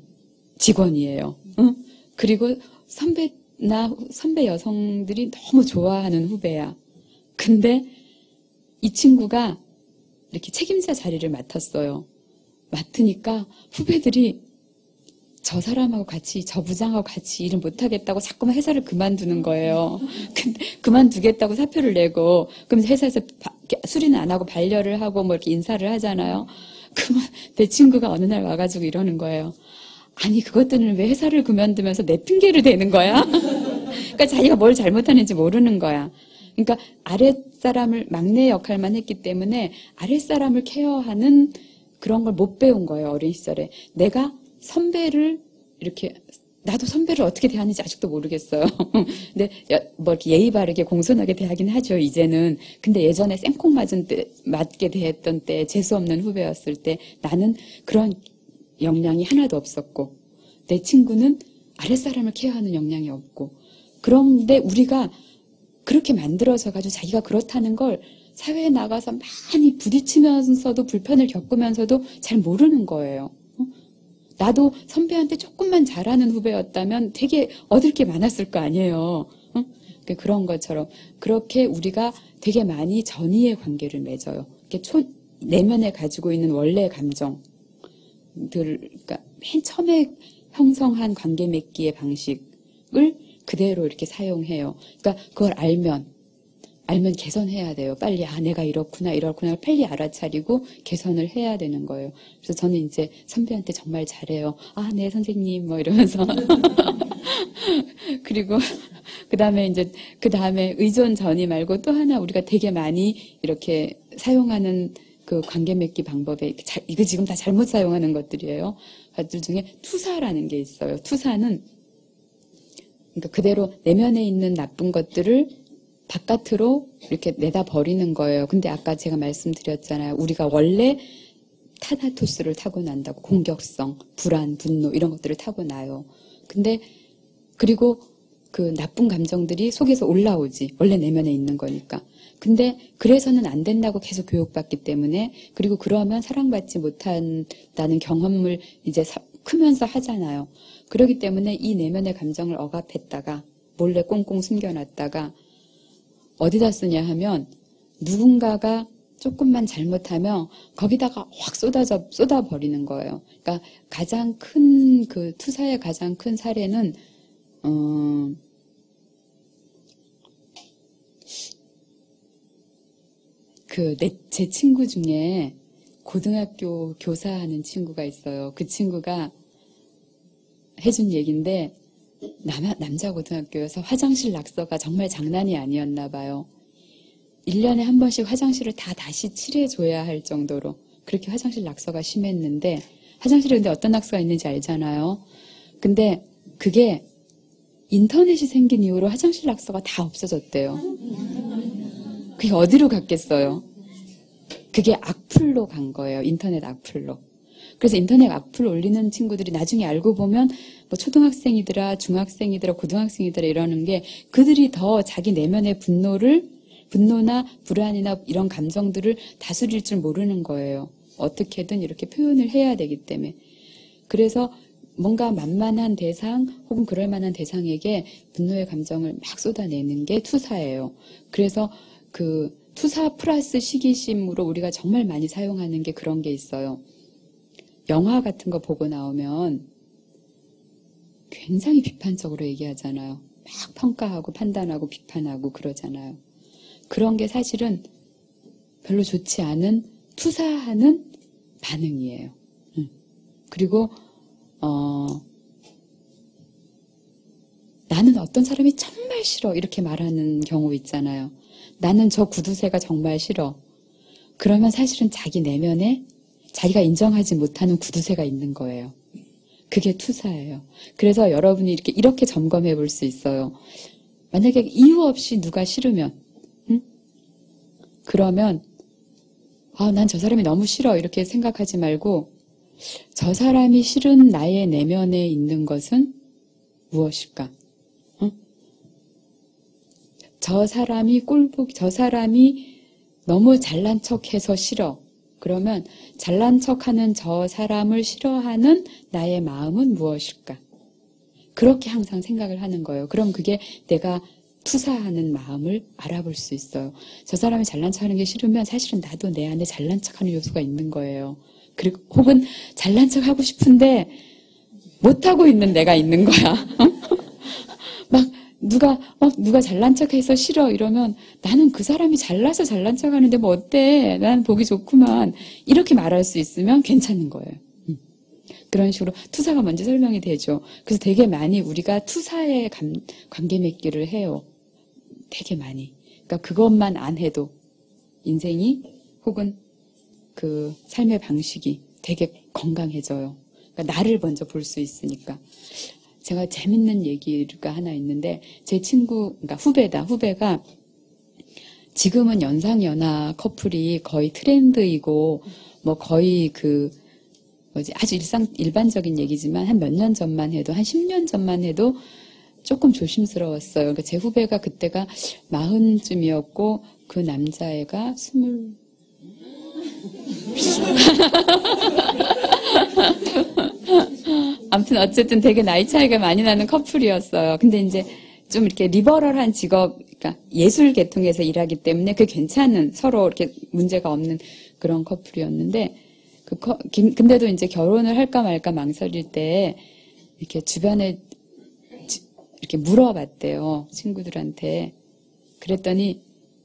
직원이에요. 응? 그리고 선배나 선배 여성들이 너무 좋아하는 후배야. 근데 이 친구가 이렇게 책임자 자리를 맡았어요. 맡으니까 후배들이 저 사람하고 같이, 저 부장하고 같이 일을 못하겠다고 자꾸만 회사를 그만두는 거예요. 근데 그만두겠다고 사표를 내고, 그럼 회사에서 바, 수리는 안 하고 반려를 하고 뭐 이렇게 인사를 하잖아요. 그만, 내 친구가 어느 날 와가지고 이러는 거예요. 아니, 그것들은 왜 회사를 그만두면서 내 핑계를 대는 거야? 그러니까 자기가 뭘 잘못하는지 모르는 거야. 그러니까 아랫사람을, 막내 역할만 했기 때문에 아랫사람을 케어하는 그런 걸 못 배운 거예요, 어린 시절에. 내가 선배를 이렇게, 나도 선배를 어떻게 대하는지 아직도 모르겠어요. 근데 뭐 이렇게 예의 바르게 공손하게 대하긴 하죠, 이제는. 근데 예전에 생콩 맞은 때, 맞게 대했던 때, 재수없는 후배였을 때 나는 그런 역량이 하나도 없었고, 내 친구는 아랫사람을 케어하는 역량이 없고, 그런데 우리가 그렇게 만들어져 가지고 자기가 그렇다는 걸 사회에 나가서 많이 부딪히면서도 불편을 겪으면서도 잘 모르는 거예요. 나도 선배한테 조금만 잘하는 후배였다면 되게 얻을 게 많았을 거 아니에요. 그런 것처럼 그렇게 우리가 되게 많이 전이의 관계를 맺어요. 초, 내면에 가지고 있는 원래 감정들, 그러니까 맨 처음에 형성한 관계 맺기의 방식을 그대로 이렇게 사용해요. 그러니까 그걸 알면 알면 개선해야 돼요. 빨리 아 내가 이렇구나 이렇구나 빨리 알아차리고 개선을 해야 되는 거예요. 그래서 저는 이제 선배한테 정말 잘해요. 아 네 선생님 뭐 이러면서 그리고 그 다음에 이제 그 다음에 의존 전이 말고 또 하나 우리가 되게 많이 이렇게 사용하는 그 관계 맺기 방법에 이거 지금 다 잘못 사용하는 것들이에요. 것들 중에 투사라는 게 있어요. 투사는 그러니까 그대로 내면에 있는 나쁜 것들을 바깥으로 이렇게 내다 버리는 거예요. 근데 아까 제가 말씀드렸잖아요. 우리가 원래 타나토스를 타고난다고. 공격성, 불안, 분노 이런 것들을 타고나요. 근데 그리고 그 나쁜 감정들이 속에서 올라오지. 원래 내면에 있는 거니까. 근데 그래서는 안 된다고 계속 교육받기 때문에, 그리고 그러면 사랑받지 못한다는 경험을 이제 사, 크면서 하잖아요. 그렇기 때문에 이 내면의 감정을 억압했다가 몰래 꽁꽁 숨겨놨다가 어디다 쓰냐 하면 누군가가 조금만 잘못하면 거기다가 확 쏟아져, 쏟아버리는 거예요. 그러니까 가장 큰, 그 투사의 가장 큰 사례는, 어, 그, 내, 제 친구 중에 고등학교 교사하는 친구가 있어요. 그 친구가 해준 얘기인데, 남, 남자 고등학교여서 화장실 낙서가 정말 장난이 아니었나 봐요. 일 년에 한 번씩 화장실을 다 다시 칠해줘야 할 정도로 그렇게 화장실 낙서가 심했는데, 화장실에 근데 어떤 낙서가 있는지 알잖아요. 근데 그게 인터넷이 생긴 이후로 화장실 낙서가 다 없어졌대요. 그게 어디로 갔겠어요? 그게 악플로 간 거예요. 인터넷 악플로. 그래서 인터넷 악플 올리는 친구들이 나중에 알고 보면 뭐 초등학생이더라, 중학생이더라, 고등학생이더라 이러는 게 그들이 더 자기 내면의 분노를, 분노나 불안이나 이런 감정들을 다스릴 줄 모르는 거예요. 어떻게든 이렇게 표현을 해야 되기 때문에. 그래서 뭔가 만만한 대상 혹은 그럴 만한 대상에게 분노의 감정을 막 쏟아내는 게 투사예요. 그래서 그 투사 플러스 시기심으로 우리가 정말 많이 사용하는 게 그런 게 있어요. 영화 같은 거 보고 나오면 굉장히 비판적으로 얘기하잖아요. 막 평가하고 판단하고 비판하고 그러잖아요. 그런 게 사실은 별로 좋지 않은 투사하는 반응이에요. 그리고 어, 나는 어떤 사람이 정말 싫어 이렇게 말하는 경우 있잖아요. 나는 저 구두쇠가 정말 싫어. 그러면 사실은 자기 내면에 자기가 인정하지 못하는 구두쇠가 있는 거예요. 그게 투사예요. 그래서 여러분이 이렇게 이렇게 점검해 볼 수 있어요. 만약에 이유 없이 누가 싫으면, 응? 그러면 아, 난 저 사람이 너무 싫어 이렇게 생각하지 말고 저 사람이 싫은 나의 내면에 있는 것은 무엇일까? 응? 저 사람이 꼴보기, 저 사람이 너무 잘난 척해서 싫어. 그러면 잘난 척하는 저 사람을 싫어하는 나의 마음은 무엇일까? 그렇게 항상 생각을 하는 거예요. 그럼 그게 내가 투사하는 마음을 알아볼 수 있어요. 저 사람이 잘난 척하는 게 싫으면 사실은 나도 내 안에 잘난 척하는 요소가 있는 거예요. 그리고 혹은 잘난 척하고 싶은데 못하고 있는 내가 있는 거야. 막 누가 막 누가 잘난 척해서 싫어 이러면 나는 그 사람이 잘나서 잘난 척하는데 뭐 어때? 난 보기 좋구만. 이렇게 말할 수 있으면 괜찮은 거예요. 그런 식으로 투사가 먼저 설명이 되죠. 그래서 되게 많이 우리가 투사의 감, 관계 맺기를 해요. 되게 많이. 그러니까 그것만 안 해도 인생이 혹은 그 삶의 방식이 되게 건강해져요. 그러니까 나를 먼저 볼 수 있으니까. 제가 재밌는 얘기가 하나 있는데 제 친구, 그러니까 후배다. 후배가 지금은 연상연하 커플이 거의 트렌드이고 뭐 거의 그 뭐지 아주 일상 일반적인 얘기지만 한 몇 년 전만 해도 한 십 년 전만 해도 조금 조심스러웠어요. 그러니까 제 후배가 그때가 마흔쯤이었고 그 남자애가 스물 아무튼 어쨌든 되게 나이 차이가 많이 나는 커플이었어요. 근데 이제 좀 이렇게 리버럴한 직업, 그러니까 예술 계통에서 일하기 때문에 그게 괜찮은 서로 이렇게 문제가 없는 그런 커플이었는데 그 커, 근데도 이제 결혼을 할까 말까 망설일 때 이렇게 주변에 이렇게 물어봤대요. 친구들한테. 그랬더니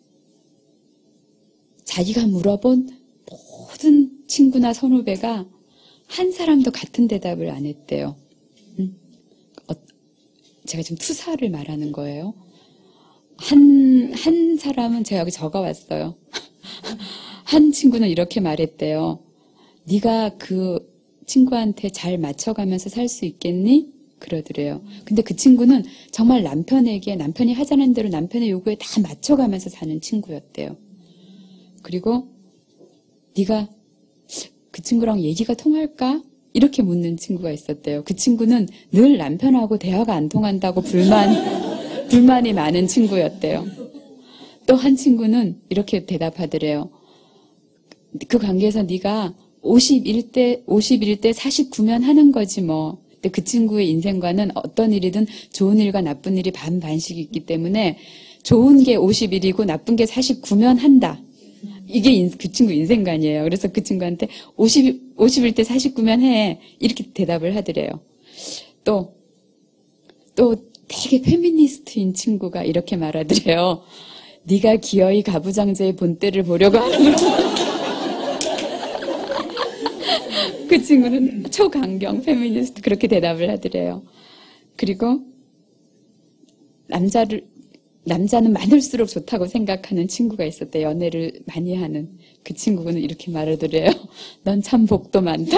자기가 물어본 모든 친구나 선후배가 한 사람도 같은 대답을 안 했대요. 음? 어, 제가 지금 투사를 말하는 거예요. 한, 한 사람은 제가 여기 적어왔어요. 한 친구는 이렇게 말했대요. 네가 그 친구한테 잘 맞춰가면서 살 수 있겠니? 그러더래요. 근데 그 친구는 정말 남편에게 남편이 하자는 대로 남편의 요구에 다 맞춰가면서 사는 친구였대요. 그리고 네가 그 친구랑 얘기가 통할까? 이렇게 묻는 친구가 있었대요. 그 친구는 늘 남편하고 대화가 안 통한다고 불만, 불만이 많은 친구였대요. 또 한 친구는 이렇게 대답하더래요. 그 관계에서 네가 오십일 대, 오십일 대 사십구면 하는 거지 뭐. 근데 그 친구의 인생관은 어떤 일이든 좋은 일과 나쁜 일이 반반씩 있기 때문에 좋은 게 오십일이고 나쁜 게 사십구면 한다. 이게 인, 그 친구 인생관이에요. 그래서 그 친구한테 오십, 오십일 대 사십구면 해. 이렇게 대답을 하더래요. 또, 또 되게 페미니스트인 친구가 이렇게 말하더래요. 네가 기어이 가부장제의 본때를 보려고 하는 거야. 그 친구는 초강경 페미니스트 그렇게 대답을 하더래요. 그리고 남자를 남자는 많을수록 좋다고 생각하는 친구가 있었대. 연애를 많이 하는 그 친구는 이렇게 말하더래요. 넌 참 복도 많다.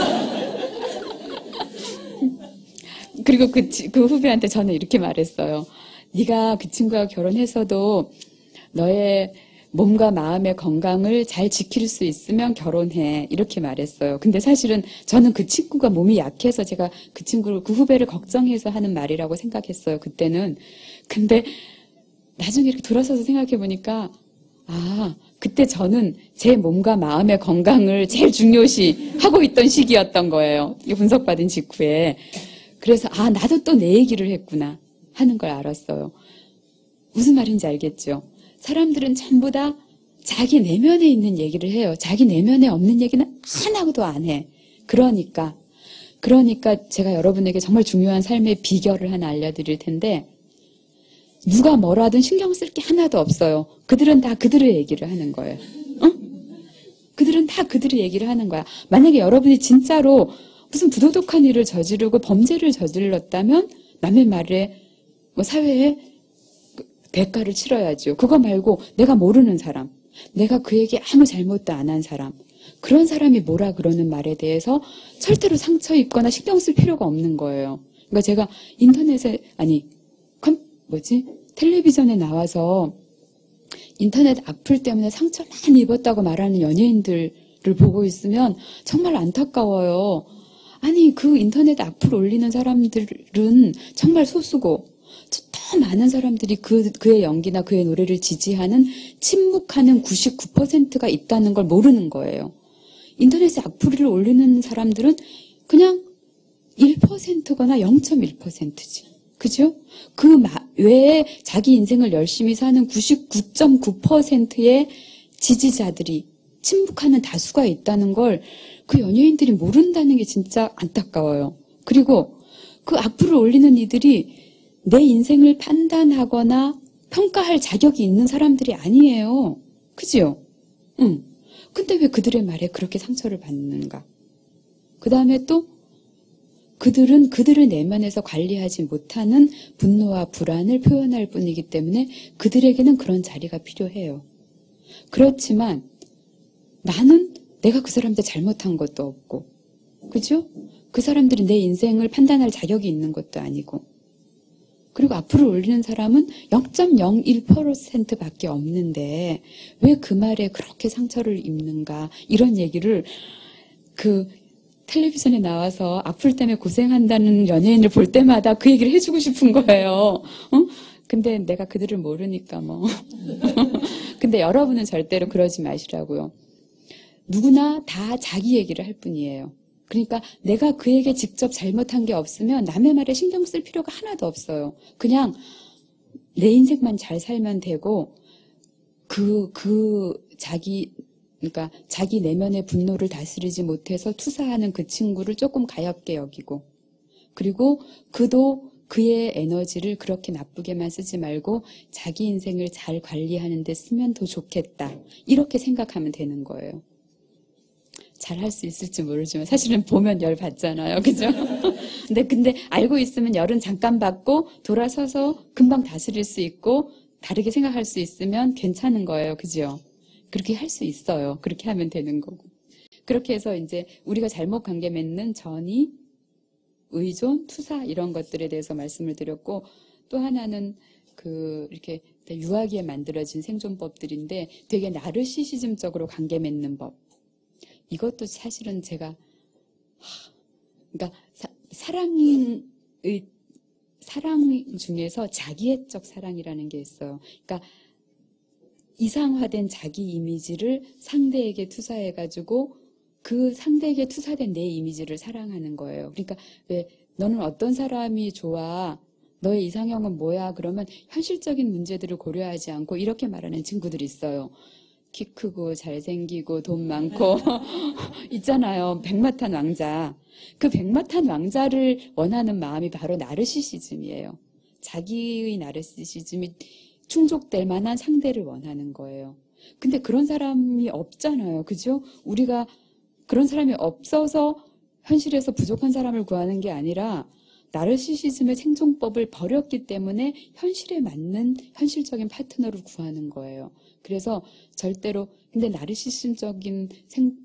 그리고 그, 그 후배한테 저는 이렇게 말했어요. 네가 그 친구와 결혼해서도 너의 몸과 마음의 건강을 잘 지킬 수 있으면 결혼해. 이렇게 말했어요. 근데 사실은 저는 그 친구가 몸이 약해서 제가 그 친구를, 그 후배를 걱정해서 하는 말이라고 생각했어요. 그때는. 근데 나중에 이렇게 돌아서서 생각해 보니까 아, 그때 저는 제 몸과 마음의 건강을 제일 중요시 하고 있던 시기였던 거예요. 이 분석받은 직후에. 그래서 아, 나도 또 내 얘기를 했구나 하는 걸 알았어요. 무슨 말인지 알겠죠? 사람들은 전부 다 자기 내면에 있는 얘기를 해요. 자기 내면에 없는 얘기는 하나도 안 해. 그러니까, 그러니까 제가 여러분에게 정말 중요한 삶의 비결을 하나 알려드릴 텐데, 누가 뭐라든 신경 쓸 게 하나도 없어요. 그들은 다 그들의 얘기를 하는 거예요. 어? 그들은 다 그들의 얘기를 하는 거야. 만약에 여러분이 진짜로 무슨 부도덕한 일을 저지르고 범죄를 저질렀다면 남의 말에 뭐 사회에 대가를 치러야죠. 그거 말고 내가 모르는 사람, 내가 그에게 아무 잘못도 안 한 사람, 그런 사람이 뭐라 그러는 말에 대해서 절대로 상처 입거나 신경 쓸 필요가 없는 거예요. 그러니까 제가 인터넷에 아니 컴 뭐지 텔레비전에 나와서 인터넷 악플 때문에 상처 많이 입었다고 말하는 연예인들을 보고 있으면 정말 안타까워요. 아니 그 인터넷 악플 올리는 사람들은 정말 소수고 더 많은 사람들이 그, 그의 연기나 그의 노래를 지지하는 침묵하는 구십구 퍼센트가 있다는 걸 모르는 거예요. 인터넷에 악플을 올리는 사람들은 그냥 일 퍼센트거나 영 점 일 퍼센트지. 그죠? 그 외에 자기 인생을 열심히 사는 구십구 점 구 퍼센트의 지지자들이 침묵하는 다수가 있다는 걸 그 연예인들이 모른다는 게 진짜 안타까워요. 그리고 그 악플을 올리는 이들이 내 인생을 판단하거나 평가할 자격이 있는 사람들이 아니에요. 그죠? 응. 근데 왜 그들의 말에 그렇게 상처를 받는가? 그 다음에 또 그들은 그들의 내면에서 관리하지 못하는 분노와 불안을 표현할 뿐이기 때문에 그들에게는 그런 자리가 필요해요. 그렇지만 나는 내가 그 사람한테 잘못한 것도 없고, 그죠? 그 사람들이 내 인생을 판단할 자격이 있는 것도 아니고, 그리고 악플을 올리는 사람은 영 점 영일 퍼센트밖에 없는데 왜 그 말에 그렇게 상처를 입는가, 이런 얘기를 그 텔레비전에 나와서 악플 때문에 고생한다는 연예인을 볼 때마다 그 얘기를 해주고 싶은 거예요. 어? 근데 내가 그들을 모르니까 뭐. 근데 여러분은 절대로 그러지 마시라고요. 누구나 다 자기 얘기를 할 뿐이에요. 그러니까 내가 그에게 직접 잘못한 게 없으면 남의 말에 신경 쓸 필요가 하나도 없어요. 그냥 내 인생만 잘 살면 되고 그, 그 자기 그러니까 자기 내면의 분노를 다스리지 못해서 투사하는 그 친구를 조금 가엽게 여기고, 그리고 그도 그의 에너지를 그렇게 나쁘게만 쓰지 말고 자기 인생을 잘 관리하는 데 쓰면 더 좋겠다. 이렇게 생각하면 되는 거예요. 잘 할 수 있을지 모르지만 사실은 보면 열 받잖아요. 그죠? 근데, 근데 알고 있으면 열은 잠깐 받고 돌아서서 금방 다스릴 수 있고 다르게 생각할 수 있으면 괜찮은 거예요. 그죠? 그렇게 할 수 있어요. 그렇게 하면 되는 거고. 그렇게 해서 이제 우리가 잘못 관계 맺는 전이, 의존, 투사 이런 것들에 대해서 말씀을 드렸고, 또 하나는 그 이렇게 유하게 만들어진 생존법들인데 되게 나르시시즘적으로 관계 맺는 법. 이것도 사실은 제가 그러니까 사, 사랑의 사랑 중에서 자기애적 사랑이라는 게 있어요. 그러니까 이상화된 자기 이미지를 상대에게 투사해가지고 그 상대에게 투사된 내 이미지를 사랑하는 거예요. 그러니까 왜 너는 어떤 사람이 좋아? 너의 이상형은 뭐야? 그러면 현실적인 문제들을 고려하지 않고 이렇게 말하는 친구들이 있어요. 키 크고 잘생기고 돈 많고 있잖아요. 백마탄 왕자. 그 백마탄 왕자를 원하는 마음이 바로 나르시시즘이에요. 자기의 나르시시즘이 충족될 만한 상대를 원하는 거예요. 근데 그런 사람이 없잖아요. 그죠? 우리가 그런 사람이 없어서 현실에서 부족한 사람을 구하는 게 아니라 나르시시즘의 생존법을 버렸기 때문에 현실에 맞는 현실적인 파트너를 구하는 거예요. 그래서 절대로 근데 나르시시즘적인 생,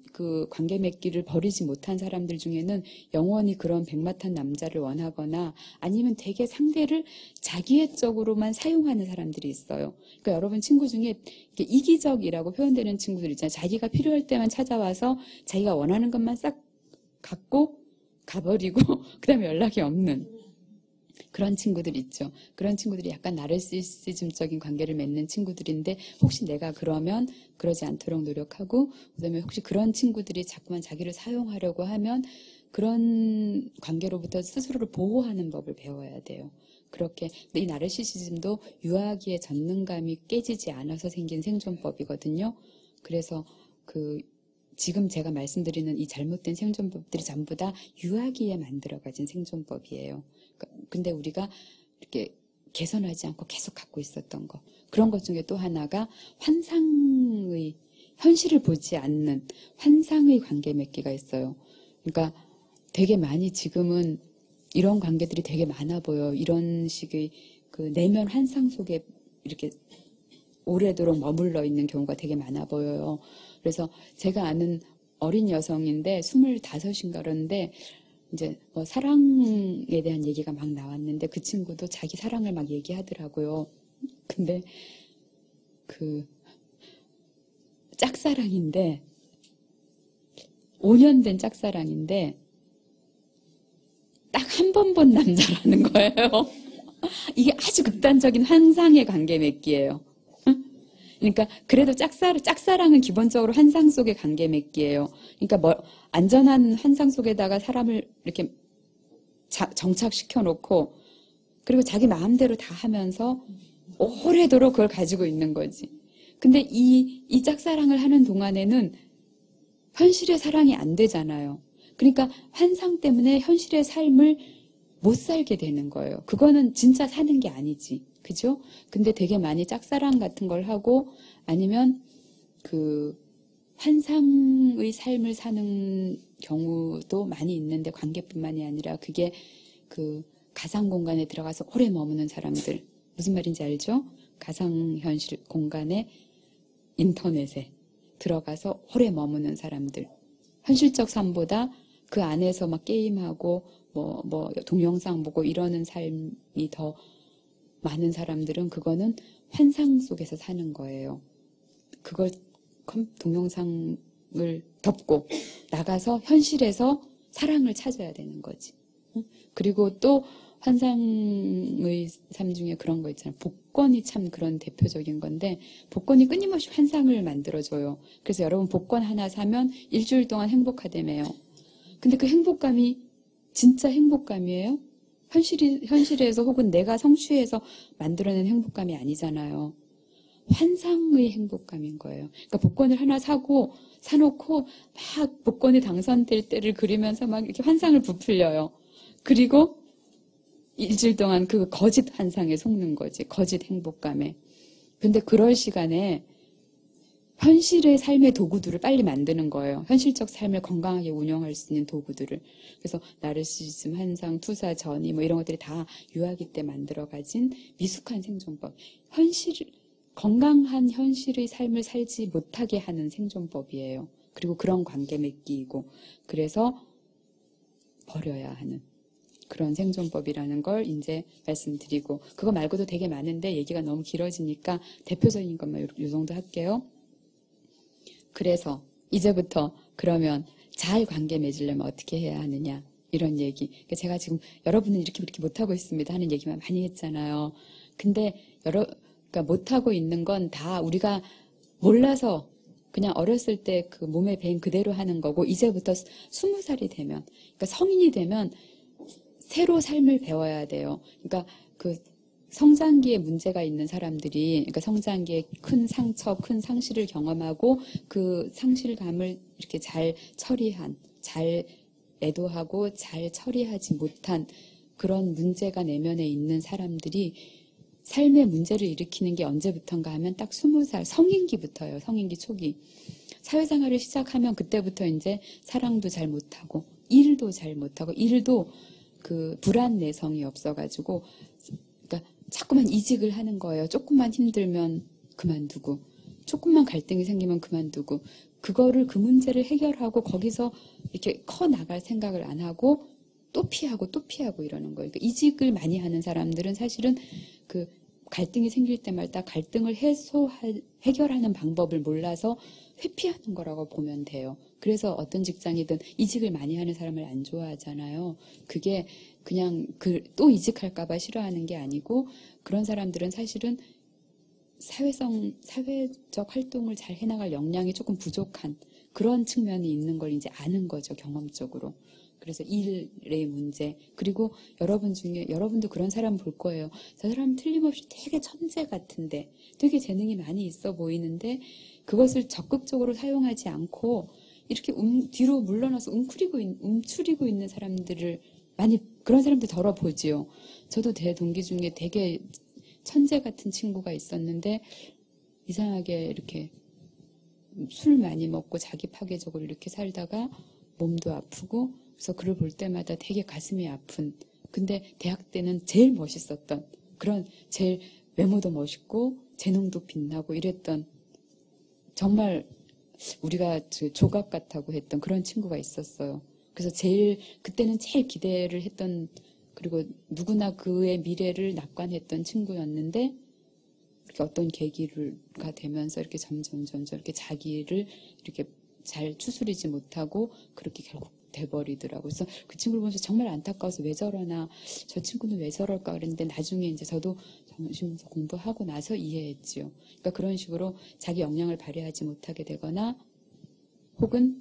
그 관계 맺기를 버리지 못한 사람들 중에는 영원히 그런 백마탄 남자를 원하거나 아니면 되게 상대를 자기의 쪽으로만 사용하는 사람들이 있어요. 그러니까 여러분 친구 중에 이기적이라고 표현되는 친구들 있잖아요. 자기가 필요할 때만 찾아와서 자기가 원하는 것만 싹 갖고 가버리고 그 다음에 연락이 없는 그런 친구들 있죠. 그런 친구들이 약간 나르시시즘적인 관계를 맺는 친구들인데 혹시 내가 그러면 그러지 않도록 노력하고 그다음에 혹시 그런 친구들이 자꾸만 자기를 사용하려고 하면 그런 관계로부터 스스로를 보호하는 법을 배워야 돼요. 그렇게 이 나르시시즘도 유아기의 전능감이 깨지지 않아서 생긴 생존법이거든요. 그래서 그 지금 제가 말씀드리는 이 잘못된 생존법들이 전부 다 유아기에 만들어 가진 생존법이에요. 근데 우리가 이렇게 개선하지 않고 계속 갖고 있었던 거. 그런 것 중에 또 하나가 환상의, 현실을 보지 않는 환상의 관계 맺기가 있어요. 그러니까 되게 많이 지금은 이런 관계들이 되게 많아 보여요. 이런 식의 그 내면 환상 속에 이렇게 오래도록 머물러 있는 경우가 되게 많아 보여요. 그래서 제가 아는 어린 여성인데 스물다섯인가 그러는데 이제 뭐 사랑에 대한 얘기가 막 나왔는데 그 친구도 자기 사랑을 막 얘기하더라고요. 근데 그 짝사랑인데 오 년 된 짝사랑인데 딱 한 번 본 남자라는 거예요. 이게 아주 극단적인 환상의 관계 맺기예요. 그러니까 그래도 짝사랑, 짝사랑은 기본적으로 환상 속의 관계 맺기예요. 그러니까 뭐 안전한 환상 속에다가 사람을 이렇게 자, 정착시켜 놓고 그리고 자기 마음대로 다 하면서 오래도록 그걸 가지고 있는 거지. 근데 이, 이 짝사랑을 하는 동안에는 현실의 사랑이 안 되잖아요. 그러니까 환상 때문에 현실의 삶을 못 살게 되는 거예요. 그거는 진짜 사는 게 아니지. 그죠? 근데 되게 많이 짝사랑 같은 걸 하고 아니면 그 환상의 삶을 사는 경우도 많이 있는데 관계뿐만이 아니라 그게 그 가상 공간에 들어가서 오래 머무는 사람들. 무슨 말인지 알죠? 가상현실 공간에 인터넷에 들어가서 오래 머무는 사람들. 현실적 삶보다 그 안에서 막 게임하고 뭐, 뭐 동영상 보고 이러는 삶이 더 많은 사람들은 그거는 환상 속에서 사는 거예요. 그걸 동영상을 덮고 나가서 현실에서 사랑을 찾아야 되는 거지. 그리고 또 환상의 삶 중에 그런 거 있잖아요. 복권이 참 그런 대표적인 건데 복권이 끊임없이 환상을 만들어줘요. 그래서 여러분 복권 하나 사면 일주일 동안 행복하다며요. 근데 그 행복감이 진짜 행복감이에요? 현실이, 현실에서 혹은 내가 성취해서 만들어낸 행복감이 아니잖아요. 환상의 행복감인 거예요. 그러니까 복권을 하나 사고, 사놓고 막 복권이 당선될 때를 그리면서 막 이렇게 환상을 부풀려요. 그리고 일주일 동안 그 거짓 환상에 속는 거지. 거짓 행복감에. 근데 그럴 시간에 현실의 삶의 도구들을 빨리 만드는 거예요. 현실적 삶을 건강하게 운영할 수 있는 도구들을. 그래서 나르시시즘, 환상, 투사, 전이 뭐 이런 것들이 다 유아기 때 만들어 가진 미숙한 생존법. 현실, 건강한 현실의 삶을 살지 못하게 하는 생존법이에요. 그리고 그런 관계 맺기이고. 그래서 버려야 하는 그런 생존법이라는 걸 이제 말씀드리고. 그거 말고도 되게 많은데 얘기가 너무 길어지니까 대표적인 것만 요 정도 할게요. 그래서 이제부터 그러면 잘 관계 맺으려면 어떻게 해야 하느냐 이런 얘기. 제가 지금 여러분은 이렇게 이렇게 못하고 있습니다 하는 얘기만 많이 했잖아요. 근데 여러 그러니까 못하고 있는 건 다 우리가 몰라서 그냥 어렸을 때 그 몸에 밴 그대로 하는 거고 이제부터 스무 살이 되면 그러니까 성인이 되면 새로 삶을 배워야 돼요. 그러니까 그 성장기에 문제가 있는 사람들이 그러니까 성장기에 큰 상처, 큰 상실을 경험하고 그 상실감을 이렇게 잘 처리한, 잘 애도하고 잘 처리하지 못한 그런 문제가 내면에 있는 사람들이 삶의 문제를 일으키는 게 언제부턴가 하면 딱 스무 살, 성인기부터예요. 성인기 초기. 사회생활을 시작하면 그때부터 이제 사랑도 잘 못하고 일도 잘 못하고 일도 그 불안내성이 없어가지고 그러니까 자꾸만 이직을 하는 거예요. 조금만 힘들면 그만두고 조금만 갈등이 생기면 그만두고 그거를 그 문제를 해결하고 거기서 이렇게 커 나갈 생각을 안 하고 또 피하고 또 피하고 이러는 거예요. 그러니까 이직을 많이 하는 사람들은 사실은 그 갈등이 생길 때마다 갈등을 해소할 해결하는 방법을 몰라서 회피하는 거라고 보면 돼요. 그래서 어떤 직장이든 이직을 많이 하는 사람을 안 좋아하잖아요. 그게 그냥 그 또 이직할까 봐 싫어하는 게 아니고 그런 사람들은 사실은 사회성, 사회적 활동을 잘 해나갈 역량이 조금 부족한 그런 측면이 있는 걸 이제 아는 거죠, 경험적으로. 그래서 일의 문제. 그리고 여러분 중에, 여러분도 그런 사람 볼 거예요. 저 사람 틀림없이 되게 천재 같은데, 되게 재능이 많이 있어 보이는데, 그것을 적극적으로 사용하지 않고, 이렇게 움, 뒤로 물러나서 웅크리고, 있, 움츠리고 있는 사람들을 많이, 그런 사람들 덜어 보지요. 저도 제 동기 중에 되게 천재 같은 친구가 있었는데 이상하게 이렇게 술 많이 먹고 자기 파괴적으로 이렇게 살다가 몸도 아프고 그래서 그를 볼 때마다 되게 가슴이 아픈 근데 대학 때는 제일 멋있었던 그런 제일 외모도 멋있고 재능도 빛나고 이랬던 정말 우리가 조각 같다고 했던 그런 친구가 있었어요. 그래서 제일 그때는 제일 기대를 했던 그리고 누구나 그의 미래를 낙관했던 친구였는데 이렇게 어떤 계기가 되면서 이렇게 점점 점점 이렇게 자기를 이렇게 잘 추스리지 못하고 그렇게 결국 돼버리더라고요. 그래서 그 친구를 보면서 정말 안타까워서 왜 저러나 저 친구는 왜 저럴까 그랬는데 나중에 이제 저도 점심에서 공부하고 나서 이해했지요. 그러니까 그런 식으로 자기 역량을 발휘하지 못하게 되거나 혹은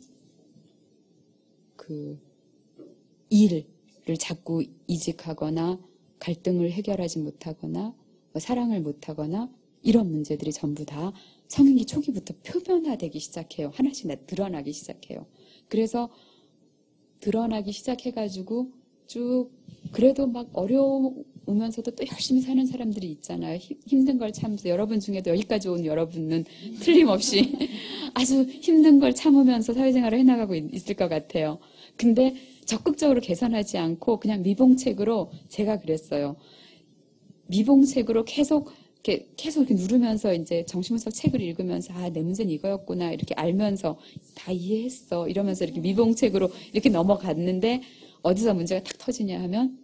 그 일 를 자꾸 이직하거나 갈등을 해결하지 못하거나 뭐 사랑을 못하거나 이런 문제들이 전부 다 성인기 초기부터 표면화되기 시작해요. 하나씩 드러나기 시작해요. 그래서 드러나기 시작해가지고 쭉 그래도 막 어려우면서도 또 열심히 사는 사람들이 있잖아요. 힘든 걸 참으면서 여러분 중에도 여기까지 온 여러분은 틀림없이 아주 힘든 걸 참으면서 사회생활을 해나가고 있을 것 같아요. 근데 적극적으로 개선하지 않고 그냥 미봉책으로 제가 그랬어요. 미봉책으로 계속 이렇게 계속 이렇게 누르면서 이제 정신분석 책을 읽으면서 아, 내 문제는 이거였구나 이렇게 알면서 다 이해했어 이러면서 이렇게 미봉책으로 이렇게 넘어갔는데 어디서 문제가 탁 터지냐 하면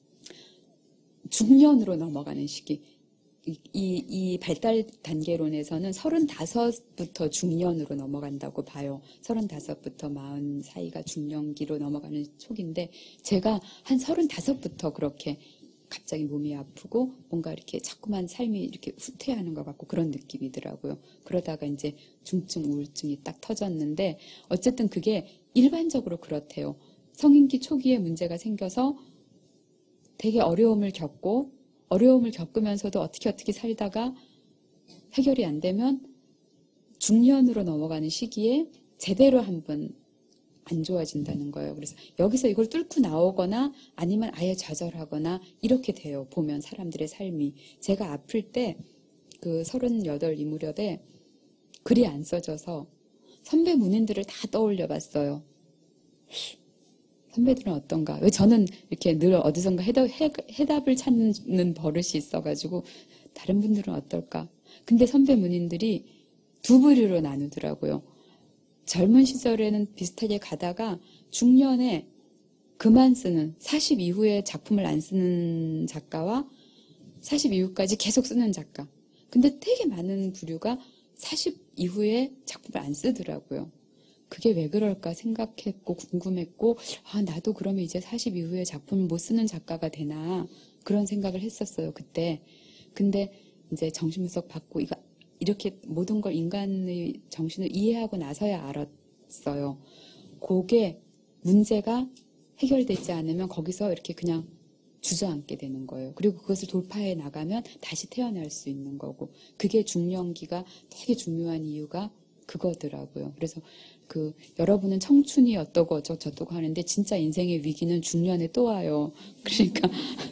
중년으로 넘어가는 시기. 이, 이, 이 발달 단계론에서는 서른다섯부터 중년으로 넘어간다고 봐요. 서른다섯부터 마흔 사이가 중년기로 넘어가는 초기인데 제가 한 서른다섯부터 그렇게 갑자기 몸이 아프고 뭔가 이렇게 자꾸만 삶이 이렇게 후퇴하는 것 같고 그런 느낌이더라고요. 그러다가 이제 중증 우울증이 딱 터졌는데 어쨌든 그게 일반적으로 그렇대요. 성인기 초기에 문제가 생겨서 되게 어려움을 겪고 어려움을 겪으면서도 어떻게 어떻게 살다가 해결이 안 되면 중년으로 넘어가는 시기에 제대로 한번 안 좋아진다는 거예요. 그래서 여기서 이걸 뚫고 나오거나 아니면 아예 좌절하거나 이렇게 돼요. 보면 사람들의 삶이. 제가 아플 때 그 서른여덟 이 무렵에 글이 안 써져서 선배 문인들을 다 떠올려 봤어요. 선배들은 어떤가? 왜 저는 이렇게 늘 어디선가 해답, 해답을 찾는 버릇이 있어가지고 다른 분들은 어떨까? 근데 선배 문인들이 두 부류로 나누더라고요. 젊은 시절에는 비슷하게 가다가 중년에 그만 쓰는 사십 이후에 작품을 안 쓰는 작가와 사십 이후까지 계속 쓰는 작가. 근데 되게 많은 부류가 사십 이후에 작품을 안 쓰더라고요. 그게 왜 그럴까 생각했고 궁금했고 아 나도 그러면 이제 사십 이후에 작품을 못 쓰는 작가가 되나 그런 생각을 했었어요 그때. 근데 이제 정신분석 받고 이거 이렇게 모든 걸 인간의 정신을 이해하고 나서야 알았어요. 그게 문제가 해결되지 않으면 거기서 이렇게 그냥 주저앉게 되는 거예요. 그리고 그것을 돌파해 나가면 다시 태어날 수 있는 거고 그게 중년기가 되게 중요한 이유가 그거더라고요. 그래서 그 여러분은 청춘이 어떠고 어쩌고 하는데 진짜 인생의 위기는 중년에 또 와요. 그러니까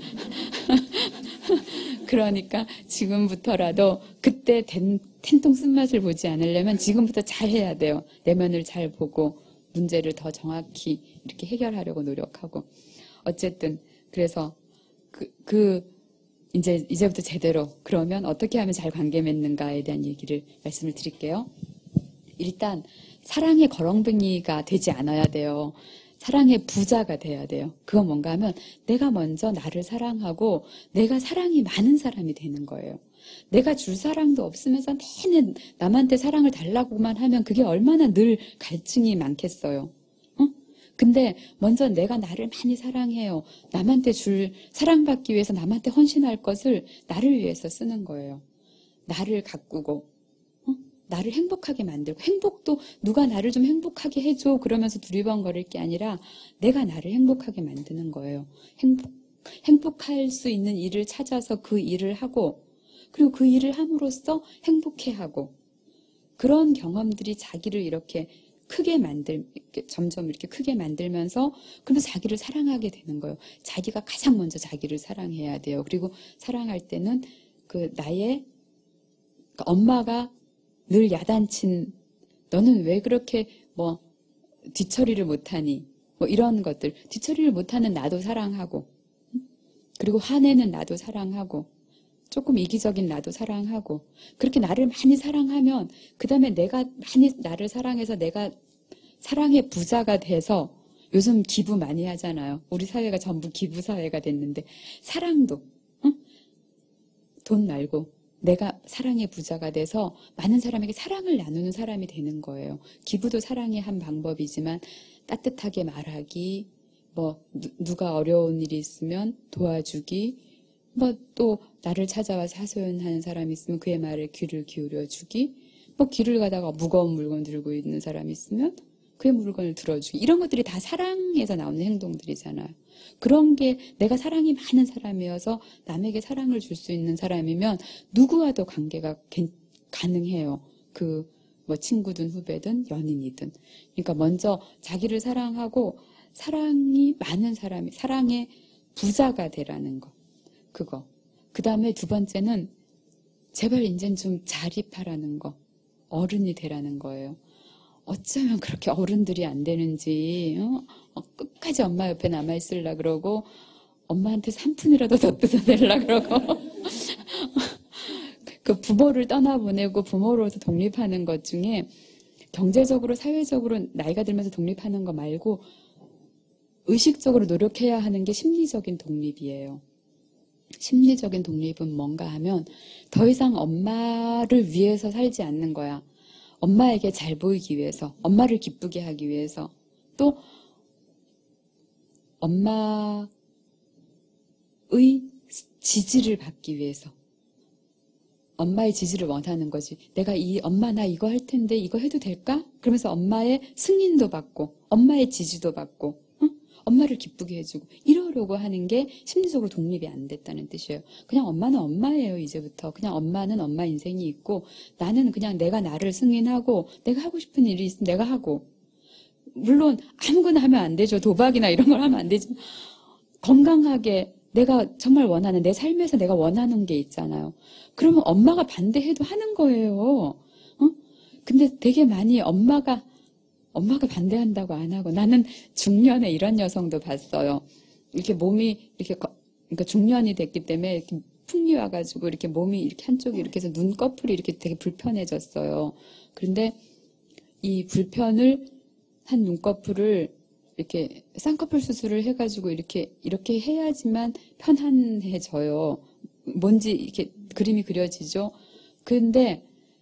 그러니까 지금부터라도 그때 된, 텐통 쓴맛을 보지 않으려면 지금부터 잘 해야 돼요. 내면을 잘 보고 문제를 더 정확히 이렇게 해결하려고 노력하고 어쨌든 그래서 그, 그 이제 이제부터 제대로 그러면 어떻게 하면 잘 관계 맺는가에 대한 얘기를 말씀을 드릴게요. 일단 사랑의 거렁뱅이가 되지 않아야 돼요. 사랑의 부자가 돼야 돼요. 그건 뭔가 하면 내가 먼저 나를 사랑하고 내가 사랑이 많은 사람이 되는 거예요. 내가 줄 사랑도 없으면서 내내 남한테 사랑을 달라고만 하면 그게 얼마나 늘 갈증이 많겠어요. 어? 근데 먼저 내가 나를 많이 사랑해요. 남한테 줄 사랑받기 위해서 남한테 헌신할 것을 나를 위해서 쓰는 거예요. 나를 가꾸고 어? 나를 행복하게 만들고, 행복도 누가 나를 좀 행복하게 해줘 그러면서 두리번거릴 게 아니라 내가 나를 행복하게 만드는 거예요. 행복, 행복할 수 있는 일을 찾아서 그 일을 하고, 그리고 그 일을 함으로써 행복해하고, 그런 경험들이 자기를 이렇게 크게 만들, 이렇게 점점 이렇게 크게 만들면서 그러면서 자기를 사랑하게 되는 거예요. 자기가 가장 먼저 자기를 사랑해야 돼요. 그리고 사랑할 때는 그 나의 그러니까 엄마가 늘 야단친 너는 왜 그렇게 뭐 뒤처리를 못하니 뭐 이런 것들, 뒤처리를 못하는 나도 사랑하고, 그리고 화내는 나도 사랑하고, 조금 이기적인 나도 사랑하고, 그렇게 나를 많이 사랑하면 그 다음에 내가 많이 나를 사랑해서 내가 사랑의 부자가 돼서, 요즘 기부 많이 하잖아요. 우리 사회가 전부 기부 사회가 됐는데 사랑도 응? 돈 말고 내가 사랑의 부자가 돼서 많은 사람에게 사랑을 나누는 사람이 되는 거예요. 기부도 사랑의 한 방법이지만 따뜻하게 말하기, 뭐 누가 어려운 일이 있으면 도와주기, 뭐 또 나를 찾아와서 하소연하는 사람이 있으면 그의 말에 귀를 기울여주기, 뭐 길을 가다가 무거운 물건 들고 있는 사람이 있으면 그의 물건을 들어주기, 이런 것들이 다 사랑에서 나오는 행동들이잖아요. 그런 게 내가 사랑이 많은 사람이어서 남에게 사랑을 줄 수 있는 사람이면 누구와도 관계가 가능해요. 그 뭐 친구든 후배든 연인이든. 그러니까 먼저 자기를 사랑하고 사랑이 많은 사람이, 사랑의 부자가 되라는 거. 그거. 그 다음에 두 번째는 제발 이젠 좀 자립하라는 거. 어른이 되라는 거예요. 어쩌면 그렇게 어른들이 안 되는지, 어? 끝까지 엄마 옆에 남아있으려 그러고, 엄마한테 삼 푼이라도 더 뜯어내려 그러고, 그 부모를 떠나보내고 부모로서 독립하는 것 중에 경제적으로, 사회적으로 나이가 들면서 독립하는 거 말고 의식적으로 노력해야 하는 게 심리적인 독립이에요. 심리적인 독립은 뭔가 하면 더 이상 엄마를 위해서 살지 않는 거야. 엄마에게 잘 보이기 위해서, 엄마를 기쁘게 하기 위해서, 또 엄마의 지지를 받기 위해서, 엄마의 지지를 원하는 거지. 내가 이 엄마 나 이거 할 텐데 이거 해도 될까? 그러면서 엄마의 승인도 받고 엄마의 지지도 받고 응? 엄마를 기쁘게 해주고 이러려고 하는 게 심리적으로 독립이 안 됐다는 뜻이에요. 그냥 엄마는 엄마예요. 이제부터 그냥 엄마는 엄마 인생이 있고 나는 그냥 내가 나를 승인하고 내가 하고 싶은 일이 있으면 내가 하고, 물론 아무거나 하면 안 되죠. 도박이나 이런 걸 하면 안 되지만 건강하게 내가 정말 원하는, 내 삶에서 내가 원하는 게 있잖아요. 그러면 엄마가 반대해도 하는 거예요. 어? 근데 되게 많이 엄마가 엄마가 반대한다고 안 하고, 나는 중년에 이런 여성도 봤어요. 이렇게 몸이 이렇게 그러니까 중년이 됐기 때문에 이렇게 풍이 와가지고 이렇게 몸이 이렇게 한쪽이 이렇게 해서 눈꺼풀이 이렇게 되게 불편해졌어요. 그런데 이 불편을 한 눈꺼풀을 이렇게 쌍꺼풀 수술을 해가지고 이렇게 이렇게 해야지만 편안해져요. 뭔지 이렇게 그림이 그려지죠. 근데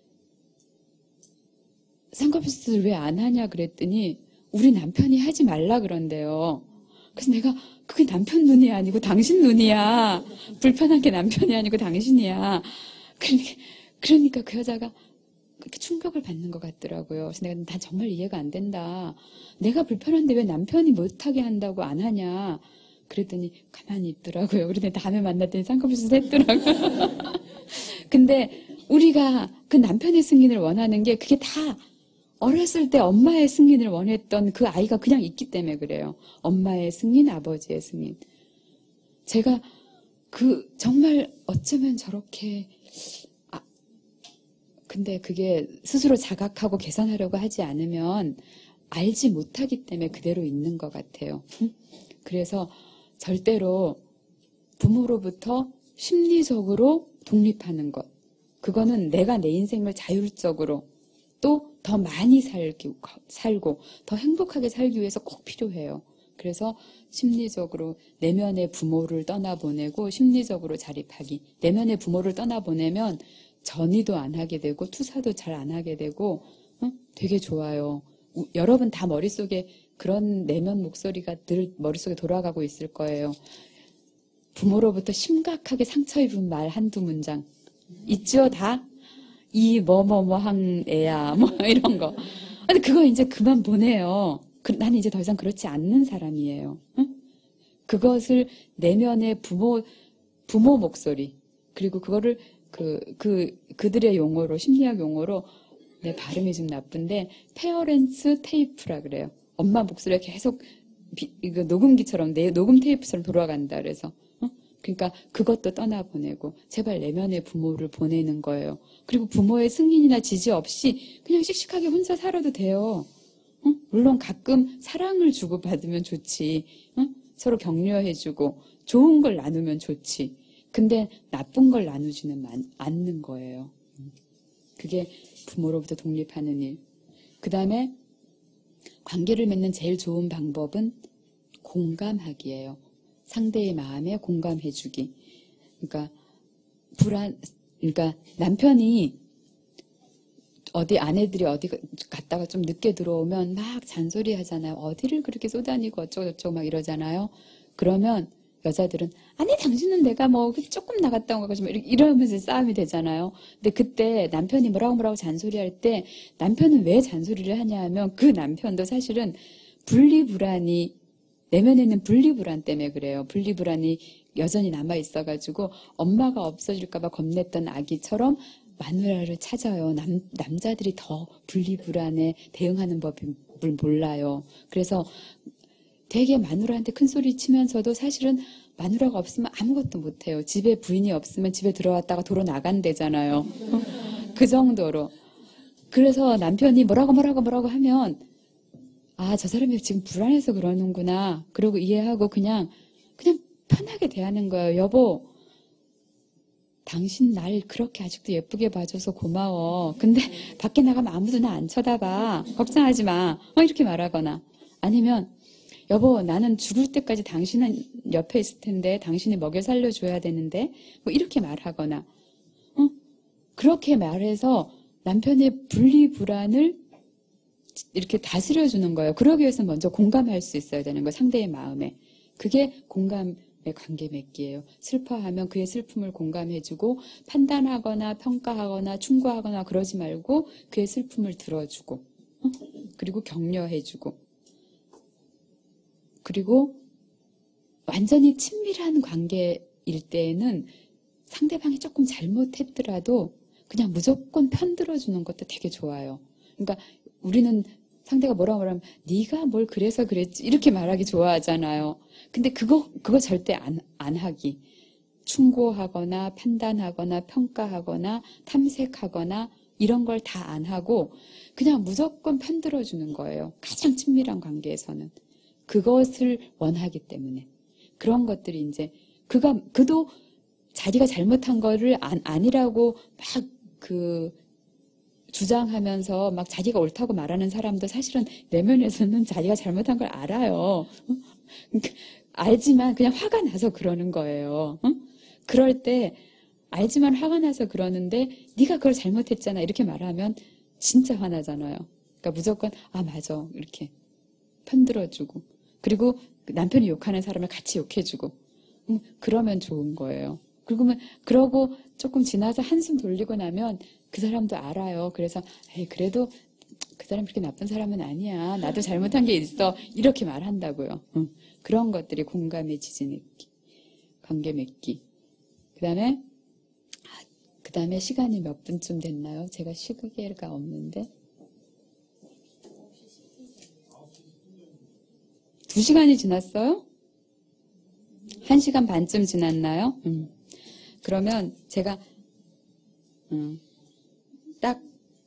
쌍꺼풀 수술 왜 안 하냐 그랬더니 우리 남편이 하지 말라 그런대요. 그래서 내가 그게 남편 눈이 아니고 당신 눈이야. 불편한 게 남편이 아니고 당신이야. 그러니까, 그러니까 그 여자가 그렇게 충격을 받는 것 같더라고요. 그래서 내가 난 정말 이해가 안 된다. 내가 불편한데 왜 남편이 못하게 한다고 안 하냐. 그랬더니 가만히 있더라고요. 그런데 다음에 만났더니 쌍꺼풀 수술 했더라고요. 근데 우리가 그 남편의 승인을 원하는 게 그게 다 어렸을 때 엄마의 승인을 원했던 그 아이가 그냥 있기 때문에 그래요. 엄마의 승인, 아버지의 승인. 제가 그 정말 어쩌면 저렇게 아, 근데 그게 스스로 자각하고 개선하려고 하지 않으면 알지 못하기 때문에 그대로 있는 것 같아요. 그래서 절대로 부모로부터 심리적으로 독립하는 것, 그거는 내가 내 인생을 자율적으로 또 더 많이 살기, 살고 더 행복하게 살기 위해서 꼭 필요해요. 그래서 심리적으로 내면의 부모를 떠나보내고 심리적으로 자립하기. 내면의 부모를 떠나보내면 전이도 안 하게 되고 투사도 잘 안 하게 되고 어? 되게 좋아요. 우, 여러분 다 머릿속에 그런 내면 목소리가 늘 머릿속에 돌아가고 있을 거예요. 부모로부터 심각하게 상처 입은 말 한두 문장 있죠 다? 이 뭐뭐뭐한 애야 뭐 이런 거. 근데 그거 이제 그만 보내요. 그, 나는 이제 더 이상 그렇지 않는 사람이에요. 응? 그것을 내면의 부모 부모 목소리 그리고 그거를 그, 그 그들의 용어로 심리학 용어로 내 발음이 좀 나쁜데 페어렌츠 테이프라 그래요. 엄마 목소리가 계속 비, 이거 녹음기처럼 내 녹음 테이프처럼 돌아간다 그래서. 그러니까 그것도 떠나보내고 제발 내면의 부모를 보내는 거예요. 그리고 부모의 승인이나 지지 없이 그냥 씩씩하게 혼자 살아도 돼요. 응? 물론 가끔 사랑을 주고받으면 좋지. 응? 서로 격려해주고 좋은 걸 나누면 좋지. 근데 나쁜 걸 나누지는 않는 거예요. 그게 부모로부터 독립하는 일. 그 다음에 관계를 맺는 제일 좋은 방법은 공감하기예요. 상대의 마음에 공감해주기. 그러니까 불안, 그러니까 남편이 어디 아내들이 어디 갔다가 좀 늦게 들어오면 막 잔소리 하잖아요. 어디를 그렇게 쏘다니고 어쩌고저쩌고 막 이러잖아요. 그러면 여자들은 아니 당신은 내가 뭐 조금 나갔다 온 거지 이러면서 싸움이 되잖아요. 근데 그때 남편이 뭐라고 뭐라고 잔소리할 때 남편은 왜 잔소리를 하냐 하면 그 남편도 사실은 분리불안이 내면에는 분리불안 때문에 그래요. 분리불안이 여전히 남아있어가지고 엄마가 없어질까봐 겁냈던 아기처럼 마누라를 찾아요. 남, 남자들이 더 분리불안에 대응하는 법을 몰라요. 그래서 되게 마누라한테 큰 소리 치면서도 사실은 마누라가 없으면 아무것도 못해요. 집에 부인이 없으면 집에 들어왔다가 도로 나간대잖아요. 그 정도로. 그래서 남편이 뭐라고 뭐라고 뭐라고 하면 아, 저 사람이 지금 불안해서 그러는구나. 그러고 이해하고 그냥, 그냥 편하게 대하는 거예요. 여보, 당신 날 그렇게 아직도 예쁘게 봐줘서 고마워. 근데 밖에 나가면 아무도 나 안 쳐다봐. 걱정하지 마. 어, 이렇게 말하거나. 아니면, 여보, 나는 죽을 때까지 당신은 옆에 있을 텐데, 당신이 먹여 살려줘야 되는데, 뭐 이렇게 말하거나. 어? 그렇게 말해서 남편의 분리불안을 이렇게 다스려주는 거예요. 그러기 위해서 먼저 공감할 수 있어야 되는 거예요. 상대의 마음에. 그게 공감의 관계 맺기예요. 슬퍼하면 그의 슬픔을 공감해주고 판단하거나 평가하거나 충고하거나 그러지 말고 그의 슬픔을 들어주고 어? 그리고 격려해주고 그리고 완전히 친밀한 관계일 때에는 상대방이 조금 잘못했더라도 그냥 무조건 편들어주는 것도 되게 좋아요. 그러니까 우리는 상대가 뭐라 뭐라면 네가 뭘 그래서 그랬지 이렇게 말하기 좋아하잖아요. 근데 그거 그거 절대 안, 안 하기. 충고하거나 판단하거나 평가하거나 탐색하거나 이런 걸 다 안 하고 그냥 무조건 편들어주는 거예요. 가장 친밀한 관계에서는. 그것을 원하기 때문에. 그런 것들이 이제 그가 그도 자기가 잘못한 거를 안, 아니라고 막 그 주장하면서 막 자기가 옳다고 말하는 사람도 사실은 내면에서는 자기가 잘못한 걸 알아요. 알지만 그냥 화가 나서 그러는 거예요. 그럴 때 알지만 화가 나서 그러는데 네가 그걸 잘못했잖아 이렇게 말하면 진짜 화나잖아요. 그러니까 무조건 아 맞아 이렇게 편들어주고 그리고 남편이 욕하는 사람을 같이 욕해주고 그러면 좋은 거예요. 그러면 그러고 조금 지나서 한숨 돌리고 나면 그 사람도 알아요. 그래서 에이, 그래도 그 사람 그렇게 나쁜 사람은 아니야. 나도 잘못한 게 있어. 이렇게 말한다고요. 응. 그런 것들이 공감의 지지 맺기, 관계 맺기. 그 다음에 그 다음에 시간이 몇 분쯤 됐나요? 제가 시계가 없는데 두 시간이 지났어요? 한 시간 반쯤 지났나요? 음. 그러면 제가 음, 딱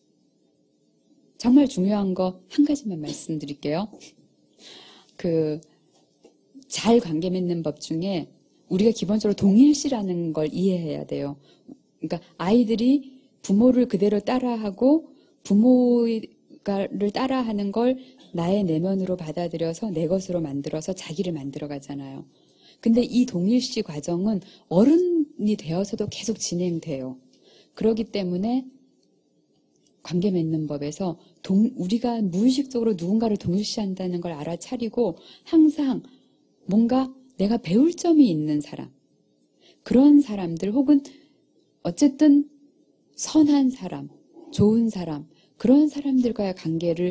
정말 중요한 거 한 가지만 말씀드릴게요. 그 잘 관계 맺는 법 중에 우리가 기본적으로 동일시라는 걸 이해해야 돼요. 그러니까 아이들이 부모를 그대로 따라하고 부모를 따라하는 걸 나의 내면으로 받아들여서 내 것으로 만들어서 자기를 만들어 가잖아요. 근데 이 동일시 과정은 어른이 되어서도 계속 진행돼요. 그렇기 때문에 관계 맺는 법에서 동, 우리가 무의식적으로 누군가를 동일시한다는 걸 알아차리고 항상 뭔가 내가 배울 점이 있는 사람, 그런 사람들 혹은 어쨌든 선한 사람, 좋은 사람, 그런 사람들과의 관계를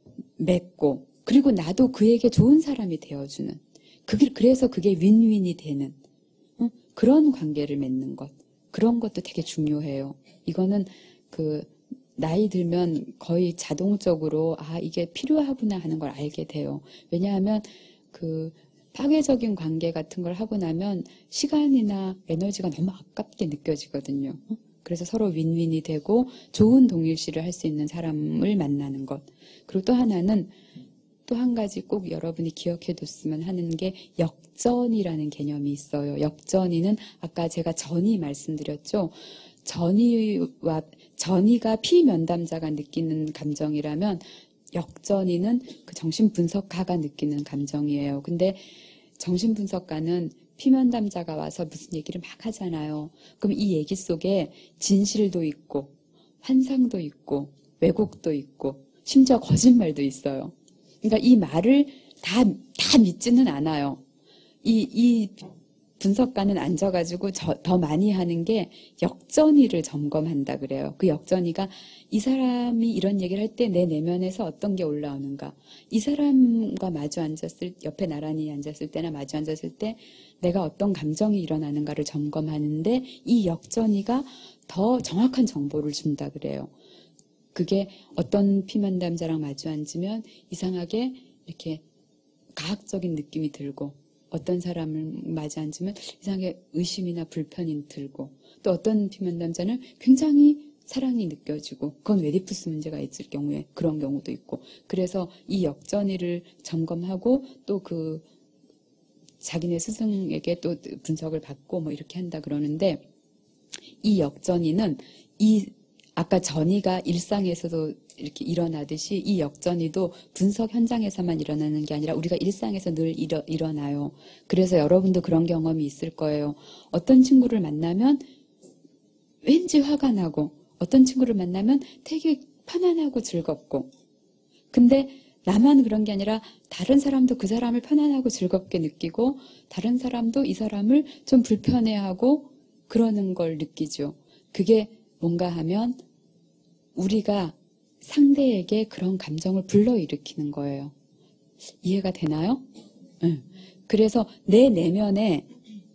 맺고 그리고 나도 그에게 좋은 사람이 되어주는, 그게, 그래서 그게 윈윈이 되는 어? 그런 관계를 맺는 것, 그런 것도 되게 중요해요. 이거는 그 나이 들면 거의 자동적으로 아 이게 필요하구나 하는 걸 알게 돼요. 왜냐하면 그 파괴적인 관계 같은 걸 하고 나면 시간이나 에너지가 너무 아깝게 느껴지거든요. 그래서 서로 윈윈이 되고 좋은 동일시를 할 수 있는 사람을 만나는 것. 그리고 또 하나는 또 한 가지 꼭 여러분이 기억해 뒀으면 하는 게 역전이라는 개념이 있어요. 역전이는 아까 제가 전이 말씀드렸죠. 전이와 전이가 피면담자가 느끼는 감정이라면 역전이는 그 정신분석가가 느끼는 감정이에요. 근데 정신분석가는 피면담자가 와서 무슨 얘기를 막 하잖아요. 그럼 이 얘기 속에 진실도 있고 환상도 있고 왜곡도 있고 심지어 거짓말도 있어요. 그러니까 이 말을 다, 다 믿지는 않아요. 이, 이 분석가는 앉아가지고 저, 더 많이 하는 게 역전이를 점검한다 그래요. 그 역전이가 이 사람이 이런 얘기를 할 때 내 내면에서 어떤 게 올라오는가. 이 사람과 마주 앉았을, 옆에 나란히 앉았을 때나 마주 앉았을 때 내가 어떤 감정이 일어나는가를 점검하는데 이 역전이가 더 정확한 정보를 준다 그래요. 그게 어떤 피면담자랑 마주 앉으면 이상하게 이렇게 가학적인 느낌이 들고 어떤 사람을 마주 앉으면 이상하게 의심이나 불편이 들고 또 어떤 피면담자는 굉장히 사랑이 느껴지고 그건 웨디푸스 문제가 있을 경우에 그런 경우도 있고 그래서 이 역전이를 점검하고 또 그 자기네 스승에게 또 분석을 받고 뭐 이렇게 한다 그러는데 이 역전이는 이 아까 전이가 일상에서도 이렇게 일어나듯이 이 역전이도 분석 현장에서만 일어나는 게 아니라 우리가 일상에서 늘 일어, 일어나요. 그래서 여러분도 그런 경험이 있을 거예요. 어떤 친구를 만나면 왠지 화가 나고 어떤 친구를 만나면 되게 편안하고 즐겁고 근데 나만 그런 게 아니라 다른 사람도 그 사람을 편안하고 즐겁게 느끼고 다른 사람도 이 사람을 좀 불편해하고 그러는 걸 느끼죠. 그게 뭔가 하면 우리가 상대에게 그런 감정을 불러일으키는 거예요. 이해가 되나요? 응. 그래서 내 내면에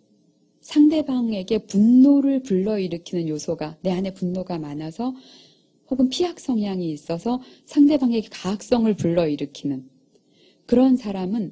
상대방에게 분노를 불러일으키는 요소가 내 안에 분노가 많아서 혹은 피학 성향이 있어서 상대방에게 가학성을 불러일으키는 그런 사람은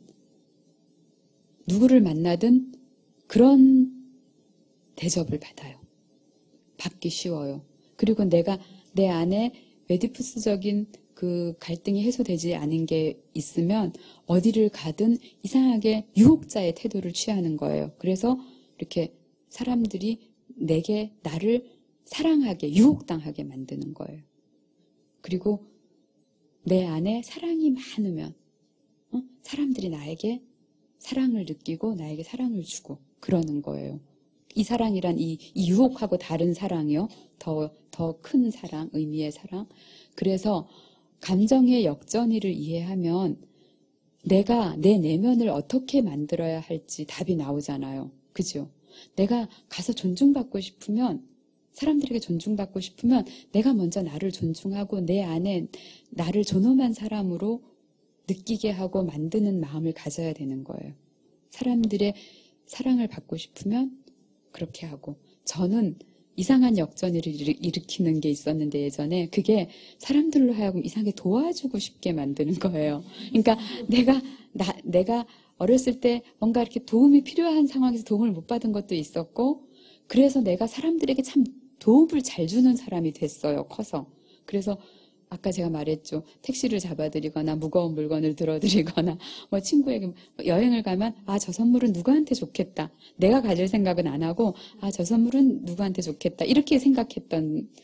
누구를 만나든 그런 대접을 받아요. 받기 쉬워요. 그리고 내가 내 안에 웨디푸스적인 그 갈등이 해소되지 않은 게 있으면 어디를 가든 이상하게 유혹자의 태도를 취하는 거예요. 그래서 이렇게 사람들이 내게 나를 사랑하게 유혹당하게 만드는 거예요. 그리고 내 안에 사랑이 많으면 어? 사람들이 나에게 사랑을 느끼고 나에게 사랑을 주고 그러는 거예요. 이 사랑이란 이, 이 유혹하고 다른 사랑이요. 더, 더 큰 사랑, 의미의 사랑. 그래서 감정의 역전이를 이해하면 내가 내 내면을 어떻게 만들어야 할지 답이 나오잖아요. 그죠? 내가 가서 존중받고 싶으면 사람들에게 존중받고 싶으면 내가 먼저 나를 존중하고 내 안에 나를 존엄한 사람으로 느끼게 하고 만드는 마음을 가져야 되는 거예요. 사람들의 사랑을 받고 싶으면 그렇게 하고 저는 이상한 역전을 일으키는 게 있었는데 예전에 그게 사람들로 하여금 이상하게 도와주고 싶게 만드는 거예요. 그러니까 내가 나, 내가 어렸을 때 뭔가 이렇게 도움이 필요한 상황에서 도움을 못 받은 것도 있었고 그래서 내가 사람들에게 참 도움을 잘 주는 사람이 됐어요. 커서. 그래서 아까 제가 말했죠. 택시를 잡아드리거나 무거운 물건을 들어드리거나 뭐 친구에게 여행을 가면 아, 저 선물은 누구한테 좋겠다. 내가 가질 생각은 안 하고 아, 저 선물은 누구한테 좋겠다. 이렇게 생각했던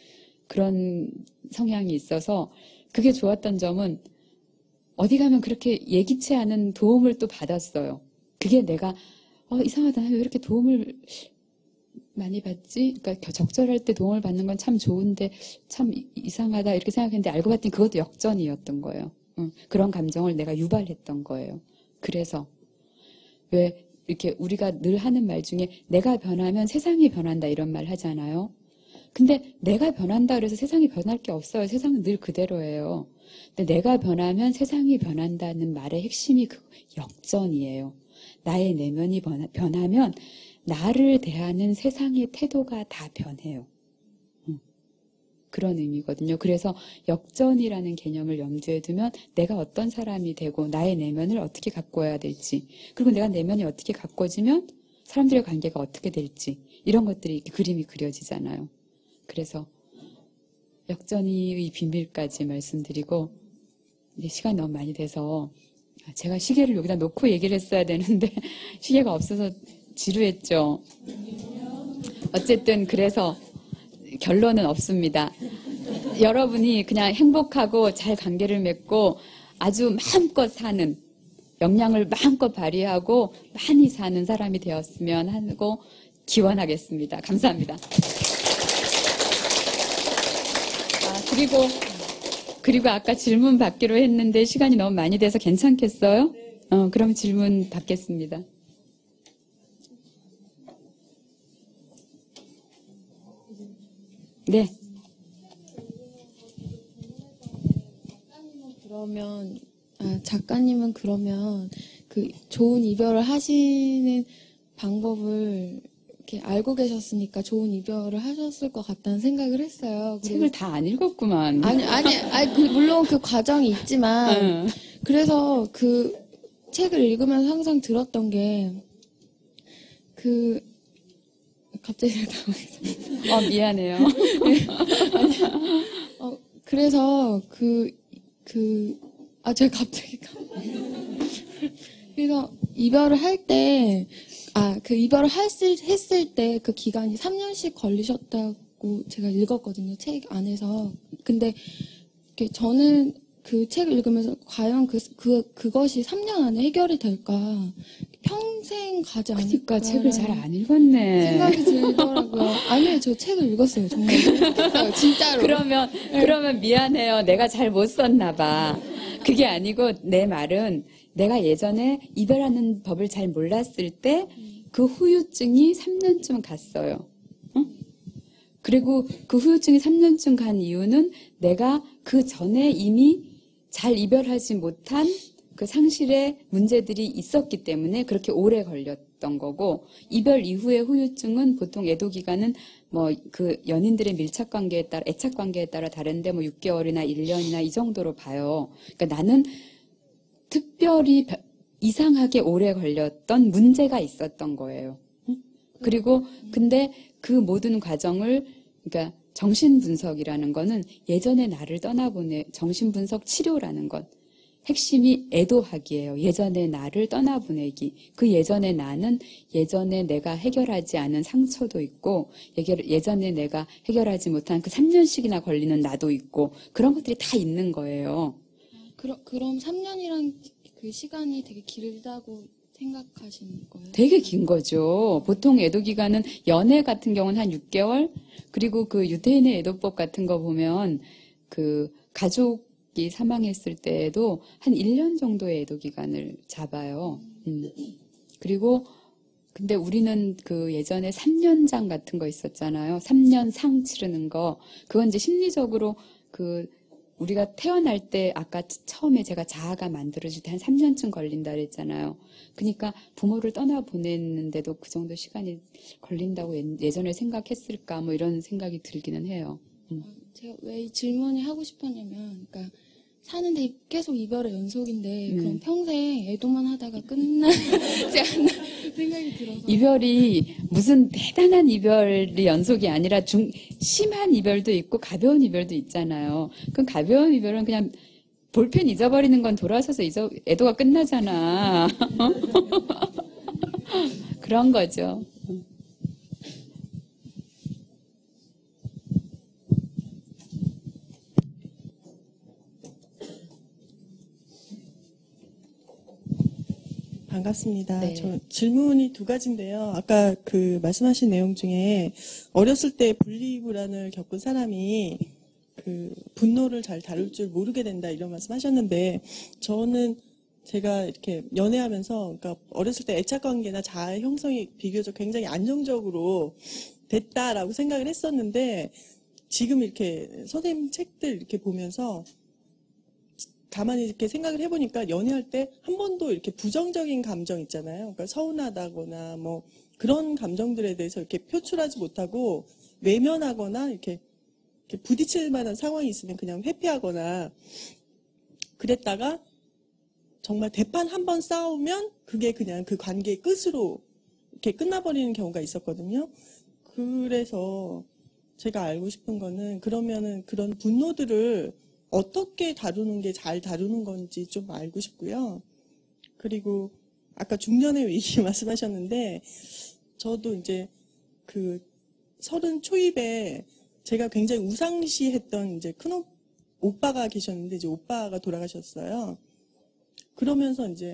그런 성향이 있어서 그게 좋았던 점은 어디 가면 그렇게 예기치 않은 도움을 또 받았어요. 그게 내가 어, 이상하다. 왜 이렇게 도움을 많이 받지? 그러니까 적절할 때 도움을 받는 건 참 좋은데 참 이상하다 이렇게 생각했는데 알고 봤더니 그것도 역전이었던 거예요. 응. 그런 감정을 내가 유발했던 거예요. 그래서 왜 이렇게 우리가 늘 하는 말 중에 내가 변하면 세상이 변한다 이런 말 하잖아요. 근데 내가 변한다 그래서 세상이 변할 게 없어요. 세상은 늘 그대로예요. 근데 내가 변하면 세상이 변한다는 말의 핵심이 그 역전이에요. 나의 내면이 변하면 나를 대하는 세상의 태도가 다 변해요. 그런 의미거든요. 그래서 역전이라는 개념을 염두에 두면 내가 어떤 사람이 되고 나의 내면을 어떻게 가꿔야 될지, 그리고 내가 내면이 어떻게 가꿔지면 사람들의 관계가 어떻게 될지, 이런 것들이 이렇게 그림이 그려지잖아요. 그래서 역전의 비밀까지 말씀드리고, 이제 시간이 너무 많이 돼서 제가 시계를 여기다 놓고 얘기를 했어야 되는데 시계가 없어서 지루했죠. 어쨌든 그래서 결론은 없습니다. 여러분이 그냥 행복하고 잘 관계를 맺고 아주 마음껏 사는, 역량을 마음껏 발휘하고 많이 사는 사람이 되었으면 하고 기원하겠습니다. 감사합니다. 아, 그리고 그리고 아까 질문 받기로 했는데 시간이 너무 많이 돼서 괜찮겠어요? 어, 그럼 질문 받겠습니다. 네. 그러면 아, 작가님은 그러면 그 좋은 이별을 하시는 방법을 이렇게 알고 계셨으니까 좋은 이별을 하셨을 것 같다는 생각을 했어요. 책을 다 안 읽었구만. 아니 아니 아니 그 물론 그 과정이 있지만 응. 그래서 그 책을 읽으면서 항상 들었던 게 그 갑자기 당황했어요. 어, 미안해요. 아니, 어, 그래서 그, 그, 아, 제가 갑자기. 그래서 이별을 할 때, 아, 그 이별을 했을, 했을 때 그 기간이 삼 년씩 걸리셨다고 제가 읽었거든요. 책 안에서. 근데 저는 그 책을 읽으면서 과연 그, 그, 그것이 삼 년 안에 해결이 될까? 평생 가지 않을까? 그러니까 책을 잘 안 읽었네. 생각이 들더라고요. 아니요, 저 책을 읽었어요. 정말. 진짜로. 그러면, 그러면 미안해요. 내가 잘 못 썼나 봐. 그게 아니고 내 말은 내가 예전에 이별하는 법을 잘 몰랐을 때 그 후유증이 삼 년쯤 갔어요. 어? 그리고 그 후유증이 삼 년쯤 간 이유는 내가 그 전에 이미 잘 이별하지 못한 그 상실의 문제들이 있었기 때문에 그렇게 오래 걸렸던 거고, 이별 이후의 후유증은 보통 애도 기간은 뭐 그 연인들의 밀착 관계에 따라, 애착 관계에 따라 다른데 뭐 육 개월이나 일 년이나 이 정도로 봐요. 그러니까 나는 특별히 이상하게 오래 걸렸던 문제가 있었던 거예요. 그리고 근데 그 모든 과정을, 그러니까 정신분석이라는 거는 예전의 나를 떠나보내, 정신분석 치료라는 것, 핵심이 애도하기예요. 예전의 나를 떠나보내기. 그 예전의 나는 예전에 내가 해결하지 않은 상처도 있고, 예전에 내가 해결하지 못한 그 삼 년씩이나 걸리는 나도 있고, 그런 것들이 다 있는 거예요. 그럼, 그럼 삼 년이란 그 시간이 되게 길다고 생각하시는 거예요? 되게 긴 거죠. 보통 애도 기간은 연애 같은 경우는 한 육 개월, 그리고 그 유태인의 애도법 같은 거 보면 그 가족이 사망했을 때에도 한 일 년 정도의 애도 기간을 잡아요. 음. 그리고 근데 우리는 그 예전에 삼 년장 같은 거 있었잖아요. 삼 년 상 치르는 거. 그건 이제 심리적으로 그 우리가 태어날 때 아까 처음에 제가 자아가 만들어질 때 한 삼 년쯤 걸린다 그랬잖아요. 그러니까 부모를 떠나보냈는데도 그 정도 시간이 걸린다고 예전에 생각했을까 뭐 이런 생각이 들기는 해요. 음. 제가 왜 이 질문을 하고 싶었냐면, 그러니까 사는데 계속 이별의 연속인데 음. 그럼 평생 애도만 하다가 끝나지 않나 생각이 들어서. 이별이 무슨 대단한 이별이 연속이 아니라 중 심한 이별도 있고 가벼운 이별도 있잖아요. 그럼 가벼운 이별은 그냥 볼펜 잊어버리는 건 돌아서서 잊어, 애도가 끝나잖아. 그런 거죠. 반갑습니다. 네. 저 질문이 두 가지인데요. 아까 그 말씀하신 내용 중에 어렸을 때 분리불안을 겪은 사람이 그 분노를 잘 다룰 줄 모르게 된다 이런 말씀하셨는데 저는 제가 이렇게 연애하면서 그러니까 어렸을 때 애착 관계나 자아 형성이 비교적 굉장히 안정적으로 됐다라고 생각을 했었는데 지금 이렇게 선생님 책들 이렇게 보면서 가만히 이렇게 생각을 해보니까 연애할 때 한 번도 이렇게 부정적인 감정 있잖아요. 그러니까 서운하다거나 뭐 그런 감정들에 대해서 이렇게 표출하지 못하고 외면하거나 이렇게, 이렇게 부딪힐 만한 상황이 있으면 그냥 회피하거나 그랬다가 정말 대판 한 번 싸우면 그게 그냥 그 관계의 끝으로 이렇게 끝나버리는 경우가 있었거든요. 그래서 제가 알고 싶은 거는 그러면은 그런 분노들을 어떻게 다루는 게 잘 다루는 건지 좀 알고 싶고요. 그리고 아까 중년의 위기 말씀하셨는데 저도 이제 그 서른 초입에 제가 굉장히 우상시했던 이제 큰 오, 오빠가 계셨는데 이제 오빠가 돌아가셨어요. 그러면서 이제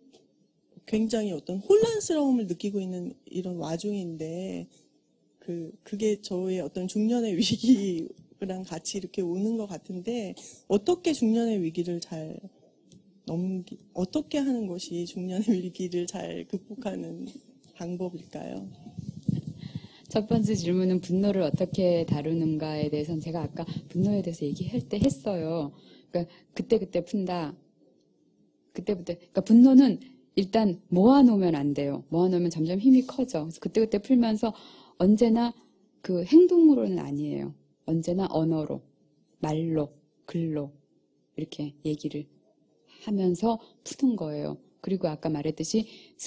굉장히 어떤 혼란스러움을 느끼고 있는 이런 와중인데 그 그게 저의 어떤 중년의 위기랑 같이 이렇게 오는 것 같은데 어떻게 중년의 위기를 잘 넘기 어떻게 하는 것이 중년의 위기를 잘 극복하는 방법일까요? 첫 번째 질문은 분노를 어떻게 다루는가에 대해서는 제가 아까 분노에 대해서 얘기할 때 했어요. 그러니까 그때그때 푼다. 그때부터 그러니까 분노는 일단 모아놓으면 안 돼요. 모아놓으면 점점 힘이 커져. 그래서 그때그때 풀면서 언제나 그 행동으로는 아니에요. 언제나 언어로, 말로, 글로 이렇게 얘기를 하면서 푸는 거예요. 그리고 아까 말했듯이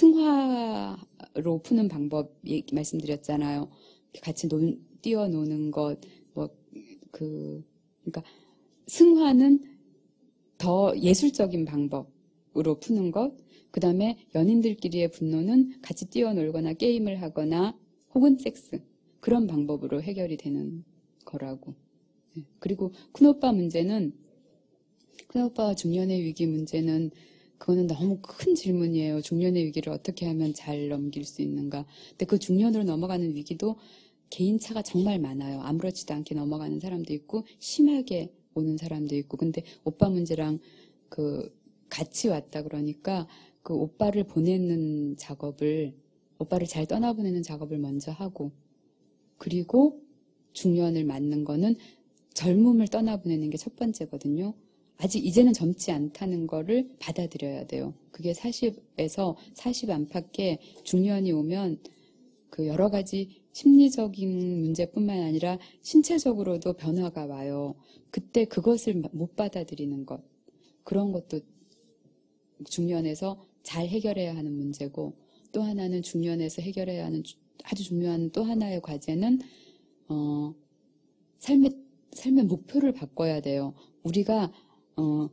승화로 푸는 방법 얘기, 말씀드렸잖아요. 같이 논, 뛰어노는 것, 뭐, 그, 그러니까 승화는 더 예술적인 방법으로 푸는 것, 그 다음에 연인들끼리의 분노는 같이 뛰어놀거나 게임을 하거나 혹은 섹스, 그런 방법으로 해결이 되는 거라고. 그리고 큰오빠 문제는 큰오빠와 중년의 위기 문제는 그거는 너무 큰 질문이에요. 중년의 위기를 어떻게 하면 잘 넘길 수 있는가. 근데 그 중년으로 넘어가는 위기도 개인차가 정말 많아요. 아무렇지도 않게 넘어가는 사람도 있고 심하게 오는 사람도 있고. 근데 오빠 문제랑 그 같이 왔다 그러니까 그 오빠를 보내는 작업을 오빠를 잘 떠나보내는 작업을 먼저 하고 그리고 중년을 맞는 거는 젊음을 떠나보내는 게 첫 번째거든요. 아직 이제는 젊지 않다는 거를 받아들여야 돼요. 그게 사십에서 사십 안팎의 중년이 오면 그 여러 가지 심리적인 문제뿐만 아니라 신체적으로도 변화가 와요. 그때 그것을 못 받아들이는 것. 그런 것도 중년에서 잘 해결해야 하는 문제고 또 하나는 중년에서 해결해야 하는 아주 중요한 또 하나의 과제는 어, 삶의, 삶의 목표를 바꿔야 돼요. 우리가 어,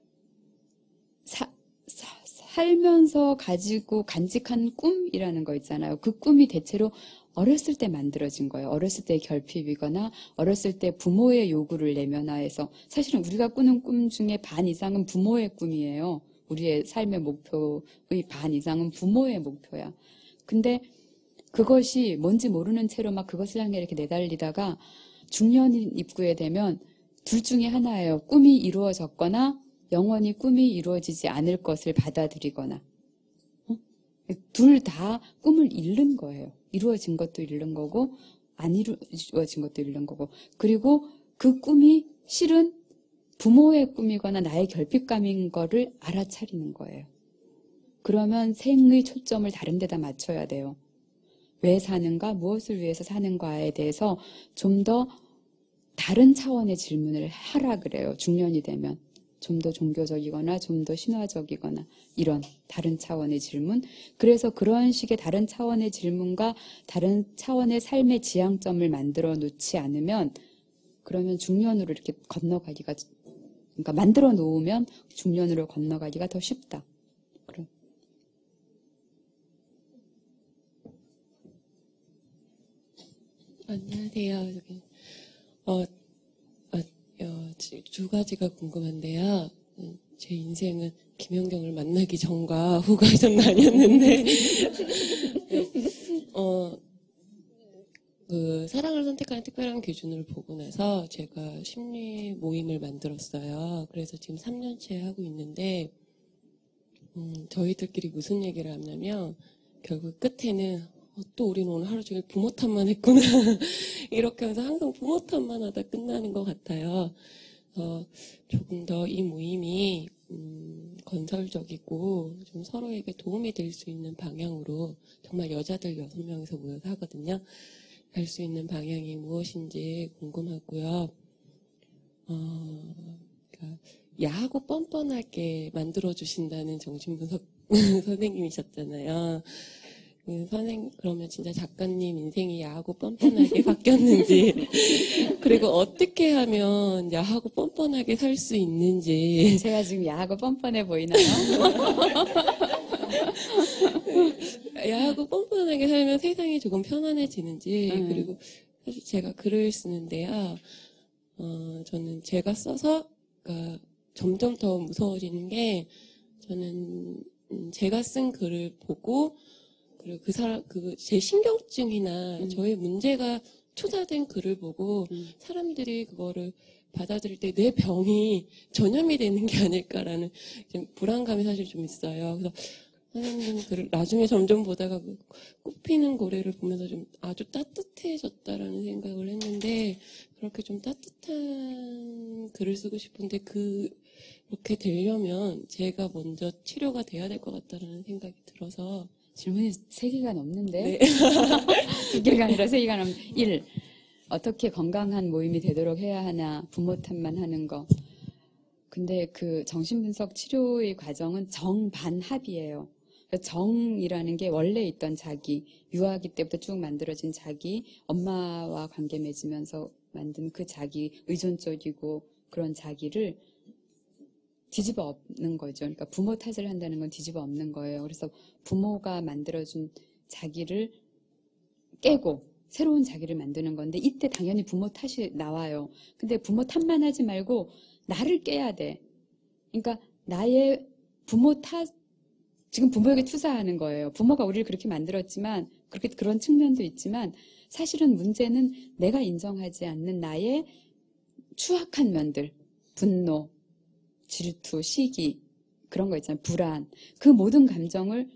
사, 사, 살면서 가지고 간직한 꿈이라는 거 있잖아요. 그 꿈이 대체로 어렸을 때 만들어진 거예요. 어렸을 때 결핍이거나 어렸을 때 부모의 요구를 내면화해서 사실은 우리가 꾸는 꿈 중에 반 이상은 부모의 꿈이에요. 우리의 삶의 목표의 반 이상은 부모의 목표야. 근데 그것이 뭔지 모르는 채로 막 그것을 향해 이렇게 내달리다가 중년인 입구에 되면 둘 중에 하나예요. 꿈이 이루어졌거나 영원히 꿈이 이루어지지 않을 것을 받아들이거나 어? 둘 다 꿈을 잃는 거예요. 이루어진 것도 잃는 거고 안 이루어진 것도 잃는 거고 그리고 그 꿈이 실은 부모의 꿈이거나 나의 결핍감인 거를 알아차리는 거예요. 그러면 생의 초점을 다른 데다 맞춰야 돼요. 왜 사는가, 무엇을 위해서 사는가에 대해서 좀 더 다른 차원의 질문을 하라 그래요. 중년이 되면. 좀 더 종교적이거나 좀 더 신화적이거나 이런 다른 차원의 질문. 그래서 그런 식의 다른 차원의 질문과 다른 차원의 삶의 지향점을 만들어 놓지 않으면 그러면 중년으로 이렇게 건너가기가 그러니까 만들어 놓으면 중년으로 건너가기가 더 쉽다. 그럼. 안녕하세요. 저기, 어, 어, 어, 두 가지가 궁금한데요. 음, 제 인생은 김연경을 만나기 전과 후가 좀 나뉘었는데, 어, 그 사랑을 선택하는 특별한 기준을 보고 나서 제가 심리 모임을 만들었어요. 그래서 지금 삼 년째 하고 있는데, 음, 저희들끼리 무슨 얘기를 하냐면 결국 끝에는 어, 또 우리는 오늘 하루 종일 부모 탓만 했구나 이렇게 하면서 항상 부모 탓만 하다 끝나는 것 같아요. 어, 조금 더 이 모임이 음, 건설적이고 좀 서로에게 도움이 될 수 있는 방향으로, 정말 여자들 여섯 명이서 모여서 하거든요. 갈 수 있는 방향이 무엇인지 궁금하고요. 어, 그러니까 야하고 뻔뻔하게 만들어주신다는 정신분석 선생님이셨잖아요. 그 선생, 그러면 진짜 작가님 인생이 야하고 뻔뻔하게 바뀌었는지, 그리고 어떻게 하면 야하고 뻔뻔하게 살 수 있는지. 제가 지금 야하고 뻔뻔해 보이나요? 야하고 뻔뻔하게 살면 세상이 조금 편안해지는지, 음. 그리고 사실 제가 글을 쓰는데요. 어, 저는 제가 써서, 그러니까 점점 더 무서워지는 게, 저는 음, 제가 쓴 글을 보고, 그리고 그 사람, 그 제 신경증이나 음. 저의 문제가 투자된 글을 보고 음. 사람들이 그거를 받아들일 때 내 병이 전염이 되는 게 아닐까라는 좀 불안감이 사실 좀 있어요. 그래서 선생님 글을 나중에 점점 보다가 그 꽃피는 고래를 보면서 좀 아주 따뜻해졌다라는 생각을 했는데, 그렇게 좀 따뜻한 글을 쓰고 싶은데 그 그렇게 되려면 제가 먼저 치료가 돼야 될 것 같다라는 생각이 들어서. 질문이 세 개가 넘는데? 네. 두 개가 아니라 세 개가 넘는. 일. 어떻게 건강한 모임이 되도록 해야 하나, 부모 탓만 하는 거. 근데 그 정신분석 치료의 과정은 정반합이에요. 정이라는 게 원래 있던 자기, 유아기 때부터 쭉 만들어진 자기, 엄마와 관계 맺으면서 만든 그 자기, 의존적이고 그런 자기를 뒤집어 엎는 거죠. 그러니까 부모 탓을 한다는 건 뒤집어 엎는 거예요. 그래서 부모가 만들어준 자기를 깨고 새로운 자기를 만드는 건데, 이때 당연히 부모 탓이 나와요. 근데 부모 탓만 하지 말고 나를 깨야 돼. 그러니까 나의 부모 탓, 지금 부모에게 투사하는 거예요. 부모가 우리를 그렇게 만들었지만, 그렇게 그런 측면도 있지만, 사실은 문제는 내가 인정하지 않는 나의 추악한 면들, 분노, 질투, 시기, 그런 거 있잖아요. 불안. 그 모든 감정을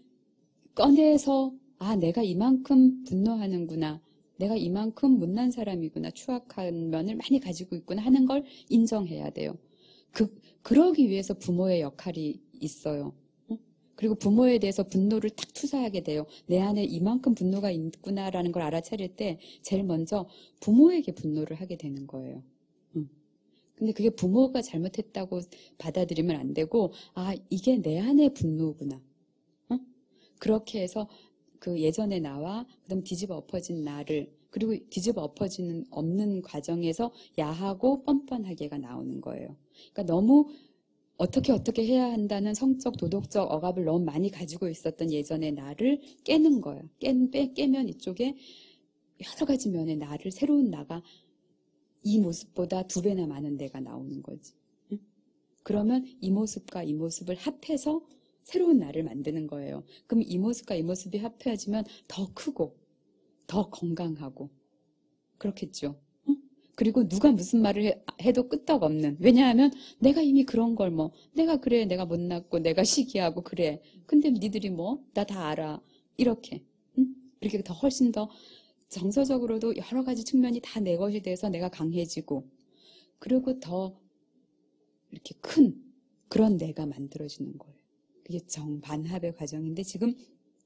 꺼내서, 아, 내가 이만큼 분노하는구나. 내가 이만큼 못난 사람이구나. 추악한 면을 많이 가지고 있구나 하는 걸 인정해야 돼요. 그, 그러기 위해서 부모의 역할이 있어요. 어? 그리고 부모에 대해서 분노를 탁 투사하게 돼요. 내 안에 이만큼 분노가 있구나라는 걸 알아차릴 때 제일 먼저 부모에게 분노를 하게 되는 거예요. 응. 근데 그게 부모가 잘못했다고 받아들이면 안 되고, 아, 이게 내 안의 분노구나. 어? 그렇게 해서 그 예전의 나와 그다음 뒤집어 엎어진 나를, 그리고 뒤집어 엎어지는 없는 과정에서 야하고 뻔뻔하게가 나오는 거예요. 그러니까 너무 어떻게 어떻게 해야 한다는 성적 도덕적 억압을 너무 많이 가지고 있었던 예전의 나를 깨는 거예요. 깨, 빼, 깨면 이쪽에 여러 가지 면의 나를, 새로운 나가 이 모습보다 두 배나 많은 내가 나오는 거지. 응? 그러면 이 모습과 이 모습을 합해서 새로운 나를 만드는 거예요. 그럼 이 모습과 이 모습이 합해지면 더 크고 더 건강하고 그렇겠죠. 응? 그리고 누가 무슨 말을 해, 해도 끄떡없는. 왜냐하면 내가 이미 그런 걸 뭐 내가 그래, 내가 못났고 내가 시기하고 그래. 근데 니들이 뭐 나 다 알아. 이렇게. 응? 이렇게 더 훨씬 더 정서적으로도 여러 가지 측면이 다 내 것이 돼서 내가 강해지고, 그리고 더 이렇게 큰 그런 내가 만들어지는 거예요. 그게 정반합의 과정인데, 지금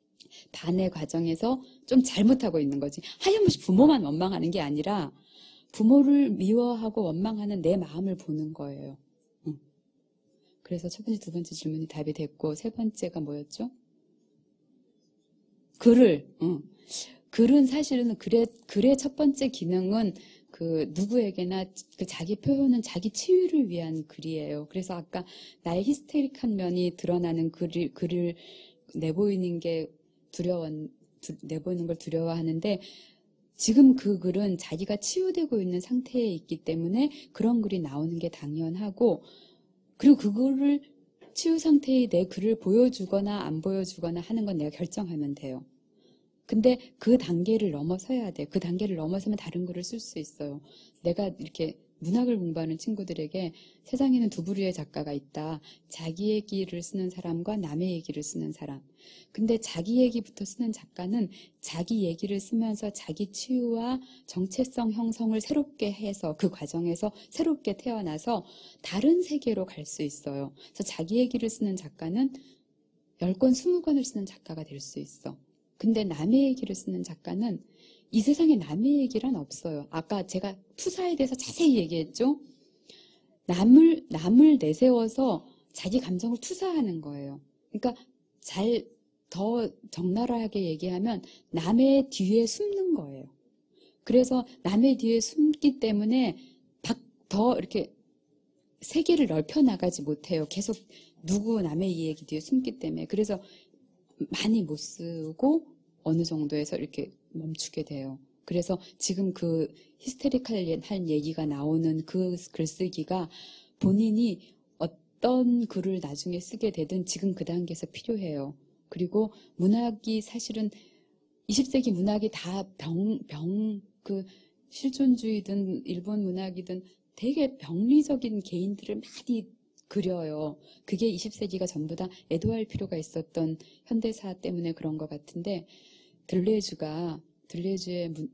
반의 과정에서 좀 잘못하고 있는 거지. 하염없이 부모만 원망하는 게 아니라 부모를 미워하고 원망하는 내 마음을 보는 거예요. 응. 그래서 첫 번째, 두 번째 질문이 답이 됐고, 세 번째가 뭐였죠? 글을. 응. 글은 사실은 글의, 글의 첫 번째 기능은 그 누구에게나 그 자기 표현은 자기 치유를 위한 글이에요. 그래서 아까 나의 히스테릭한 면이 드러나는 글을, 글을 내보이는 게 두려워, 두, 내보이는 걸 두려워하는데, 지금 그 글은 자기가 치유되고 있는 상태에 있기 때문에 그런 글이 나오는 게 당연하고, 그리고 그거를 치유 상태의 내 글을 보여주거나 안 보여주거나 하는 건 내가 결정하면 돼요. 근데 그 단계를 넘어서야 돼. 그 단계를 넘어서면 다른 글을 쓸 수 있어요. 내가 이렇게 문학을 공부하는 친구들에게 세상에는 두 부류의 작가가 있다. 자기 얘기를 쓰는 사람과 남의 얘기를 쓰는 사람. 근데 자기 얘기부터 쓰는 작가는 자기 얘기를 쓰면서 자기 치유와 정체성 형성을 새롭게 해서 그 과정에서 새롭게 태어나서 다른 세계로 갈 수 있어요. 그래서 자기 얘기를 쓰는 작가는 열 권, 스무 권을 쓰는 작가가 될 수 있어. 근데 남의 얘기를 쓰는 작가는 이 세상에 남의 얘기란 없어요. 아까 제가 투사에 대해서 자세히 얘기했죠. 남을 남을 내세워서 자기 감정을 투사하는 거예요. 그러니까 잘 더 적나라하게 얘기하면 남의 뒤에 숨는 거예요. 그래서 남의 뒤에 숨기 때문에 더 이렇게 세계를 넓혀 나가지 못해요. 계속 누구 남의 얘기 뒤에 숨기 때문에. 그래서 많이 못 쓰고 어느 정도에서 이렇게 멈추게 돼요. 그래서 지금 그 히스테리컬한 얘기가 나오는 그 글쓰기가 본인이 어떤 글을 나중에 쓰게 되든 지금 그 단계에서 필요해요. 그리고 문학이 사실은 이십 세기 문학이 다 병, 병, 그 실존주의든 일본 문학이든 되게 병리적인 개인들을 많이 그려요. 그게 이십 세기가 전부 다 애도할 필요가 있었던 현대사 때문에 그런 것 같은데 들레주가 들레주의 문,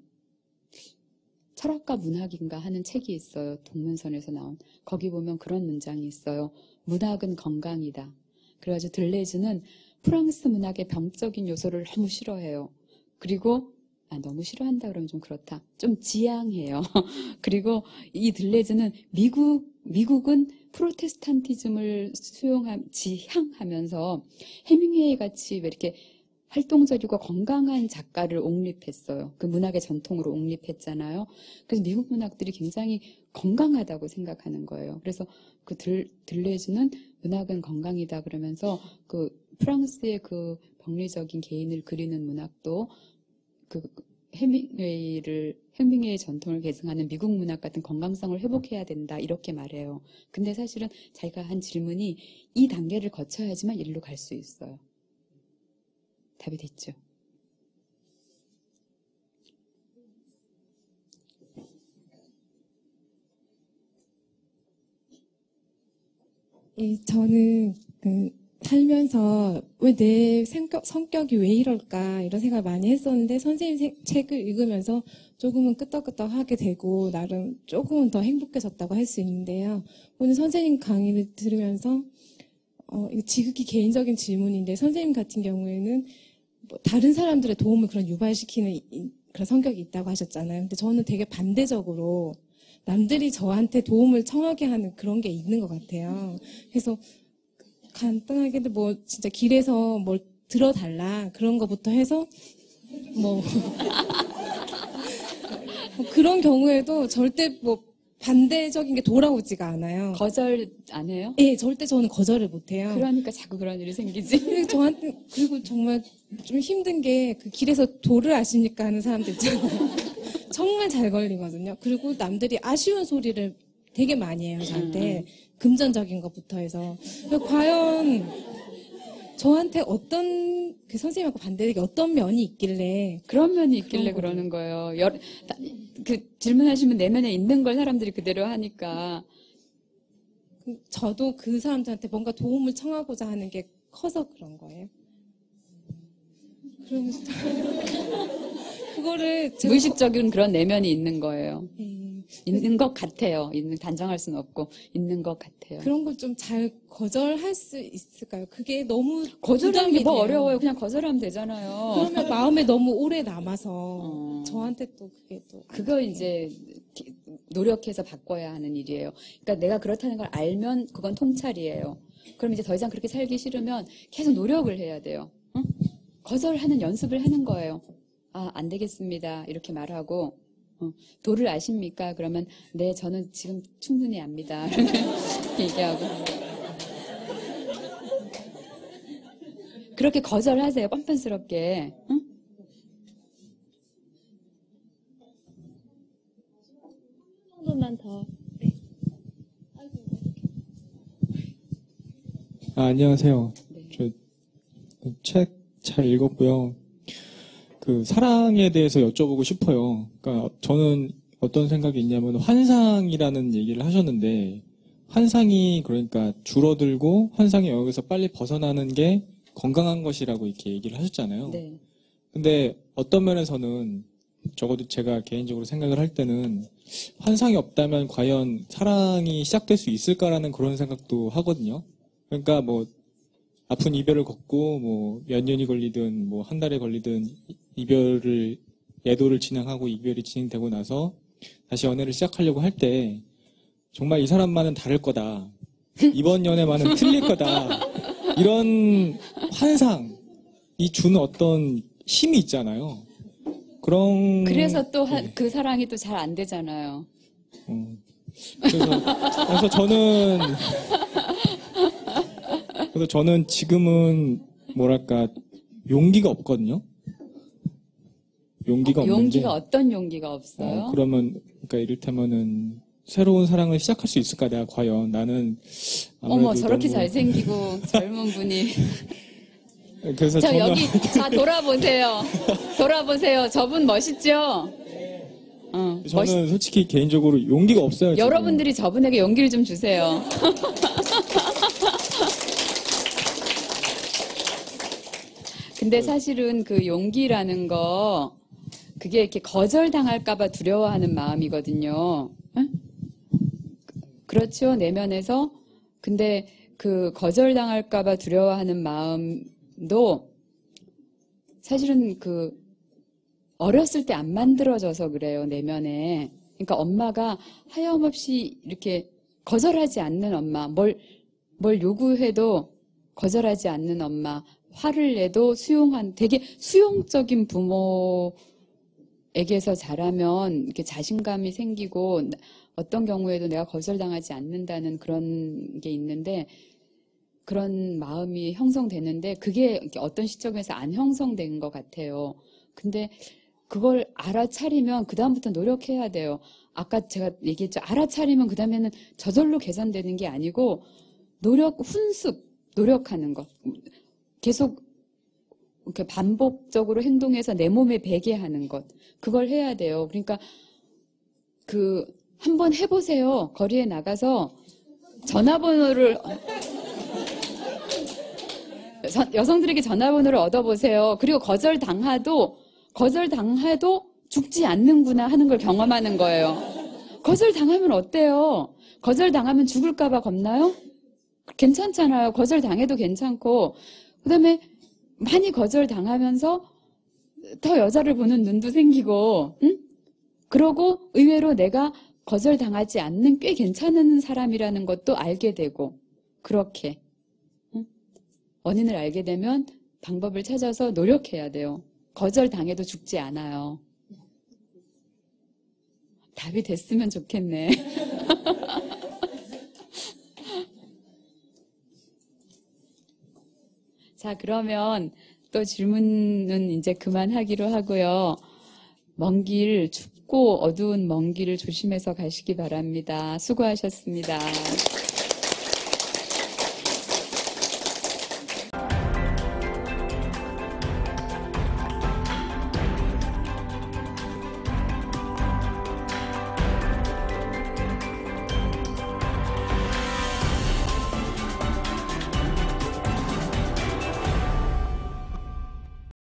철학과 문학인가 하는 책이 있어요. 동문선에서 나온. 거기 보면 그런 문장이 있어요. 문학은 건강이다. 그래가지고 들레주는 프랑스 문학의 병적인 요소를 너무 싫어해요. 그리고 아, 너무 싫어한다 그러면 좀 그렇다. 좀 지향해요. 그리고 이 들레즈는 미국, 미국은 프로테스탄티즘을 수용함, 지향하면서 해밍웨이 같이 왜 이렇게 활동적이고 건강한 작가를 옹립했어요. 그 문학의 전통으로 옹립했잖아요. 그래서 미국 문학들이 굉장히 건강하다고 생각하는 거예요. 그래서 그 들, 들레즈는 문학은 건강이다 그러면서 그 프랑스의 그 병리적인 개인을 그리는 문학도 그 해밍웨이를 해밍웨이 전통을 계승하는 미국 문학 같은 건강성을 회복해야 된다 이렇게 말해요. 근데 사실은 자기가 한 질문이 이 단계를 거쳐야지만 일로 갈 수 있어요. 답이 됐죠? 예, 저는 그 살면서 왜 내 성격, 성격이 왜 이럴까 이런 생각을 많이 했었는데 선생님 세- 책을 읽으면서 조금은 끄떡끄떡하게 되고 나름 조금은 더 행복해졌다고 할 수 있는데요. 오늘 선생님 강의를 들으면서 어, 이거 지극히 개인적인 질문인데 선생님 같은 경우에는 뭐 다른 사람들의 도움을 그런 유발시키는 이- 이- 그런 성격이 있다고 하셨잖아요. 근데 저는 되게 반대적으로 남들이 저한테 도움을 청하게 하는 그런 게 있는 것 같아요. 그래서 간단하게도 뭐 진짜 길에서 뭘 들어달라 그런 거부터 해서 뭐, 뭐 그런 경우에도 절대 뭐 반대적인 게 돌아오지가 않아요. 거절 안 해요? 예, 절대 저는 거절을 못 해요. 그러니까 자꾸 그런 일이 생기지. 그리고 저한테 그리고 정말 좀 힘든 게 그 길에서 도를 아십니까 하는 사람들 있잖아요. 정말 잘 걸리거든요. 그리고 남들이 아쉬운 소리를 되게 많이 해요 저한테. 금전적인 것부터 해서. 과연 저한테 어떤 그 선생님하고 반대되게 어떤 면이 있길래 그런 면이 있길래 그런 그러는 거예요. 여러, 다- 그 질문하시면 내면에 있는 걸 사람들이 그대로 하니까. 그- 저도 그 사람들한테 뭔가 도움을 청하고자 하는 게 커서 그런 거예요. 그러면서 그거를 제가 무의식적인 그런 내면이 있는 거예요. 예, 있는 것 같아요. 있는 단정할 수는 없고 있는 것 같아요. 그런 걸 좀 잘 거절할 수 있을까요? 그게 너무 거절하는 게 뭐 부담이 돼요. 어려워요. 그냥 거절하면 되잖아요. 그러면 마음에 너무 오래 남아서 어. 저한테 또 그게 또 그거 이제 기- 노력해서 바꿔야 하는 일이에요. 그러니까 내가 그렇다는 걸 알면 그건 통찰이에요. 그럼 이제 더 이상 그렇게 살기 싫으면 계속 노력을 해야 돼요. 응? 거절하는 연습을 하는 거예요. 아, 안 되겠습니다. 이렇게 말하고 어, 도를 아십니까? 그러면 네, 저는 지금 충분히 압니다. 이렇게 얘기하고 그렇게 거절하세요. 뻔뻔스럽게. 응? 정도만 더 아, 안녕하세요. 네. 저 책 잘 읽었고요. 그 사랑에 대해서 여쭤보고 싶어요. 그러니까 저는 어떤 생각이 있냐면 환상이라는 얘기를 하셨는데 환상이 그러니까 줄어들고 환상의 영역에서 빨리 벗어나는 게 건강한 것이라고 이렇게 얘기를 하셨잖아요. 네. 근데 어떤 면에서는 적어도 제가 개인적으로 생각을 할 때는 환상이 없다면 과연 사랑이 시작될 수 있을까라는 그런 생각도 하거든요. 그러니까 뭐 아픈 이별을 겪고 뭐 몇 년이 걸리든 뭐 한 달에 걸리든 이별을 예도를 진행하고 이별이 진행되고 나서 다시 연애를 시작하려고 할 때 정말 이 사람만은 다를 거다. 이번 연애만은 틀릴 거다. 이런 환상이 주는 어떤 힘이 있잖아요. 그런 그래서 또 네. 그 사랑이 또 잘 안 되잖아요. 어. 그래서, 그래서 저는 그래서 저는 지금은 뭐랄까 용기가 없거든요. 용기가 어, 없는데 용기가 어떤 용기가 없어요? 어, 그러면 그러니까 이를테면은 새로운 사랑을 시작할 수 있을까? 내가 과연 나는 아무래도 어머 저렇게 너무- 잘생기고 젊은 분이 그래서 저 저는 여기 자 돌아보세요. 돌아보세요. 저분 멋있죠? 어, 저는 멋있... 솔직히 개인적으로 용기가 없어요. 지금. 여러분들이 저분에게 용기를 좀 주세요. 근데 사실은 그 용기라는 거 그게 이렇게 거절당할까봐 두려워하는 마음이거든요. 응? 그렇죠, 내면에서. 근데 그 거절당할까봐 두려워하는 마음도 사실은 그 어렸을 때 안 만들어져서 그래요, 내면에. 그러니까 엄마가 하염없이 이렇게 거절하지 않는 엄마, 뭘, 뭘 요구해도 거절하지 않는 엄마, 화를 내도 수용한, 되게 수용적인 부모에게서 자라면 이렇게 자신감이 생기고 어떤 경우에도 내가 거절당하지 않는다는 그런 게 있는데 그런 마음이 형성되는데 그게 어떤 시점에서 안 형성된 것 같아요. 근데 그걸 알아차리면 그다음부터 노력해야 돼요. 아까 제가 얘기했죠. 알아차리면 그다음에는 저절로 개선되는 게 아니고 노력, 훈습, 노력하는 것. 계속 이렇게 반복적으로 행동해서 내 몸에 배게 하는 것. 그걸 해야 돼요. 그러니까 그 한번 해보세요. 거리에 나가서 전화번호를 여성들에게 전화번호를 얻어보세요. 그리고 거절당하도 거절당해도 죽지 않는구나 하는 걸 경험하는 거예요. 거절당하면 어때요? 거절당하면 죽을까 봐 겁나요? 괜찮잖아요. 거절당해도 괜찮고 그다음에 많이 거절당하면서 더 여자를 보는 눈도 생기고 응? 그러고 의외로 내가 거절당하지 않는 꽤 괜찮은 사람이라는 것도 알게 되고 그렇게 응? 원인을 알게 되면 방법을 찾아서 노력해야 돼요. 거절당해도 죽지 않아요. 답이 됐으면 좋겠네. 자, 그러면 또 질문은 이제 그만하기로 하고요. 먼 길, 춥고 어두운 먼 길을 조심해서 가시기 바랍니다. 수고하셨습니다.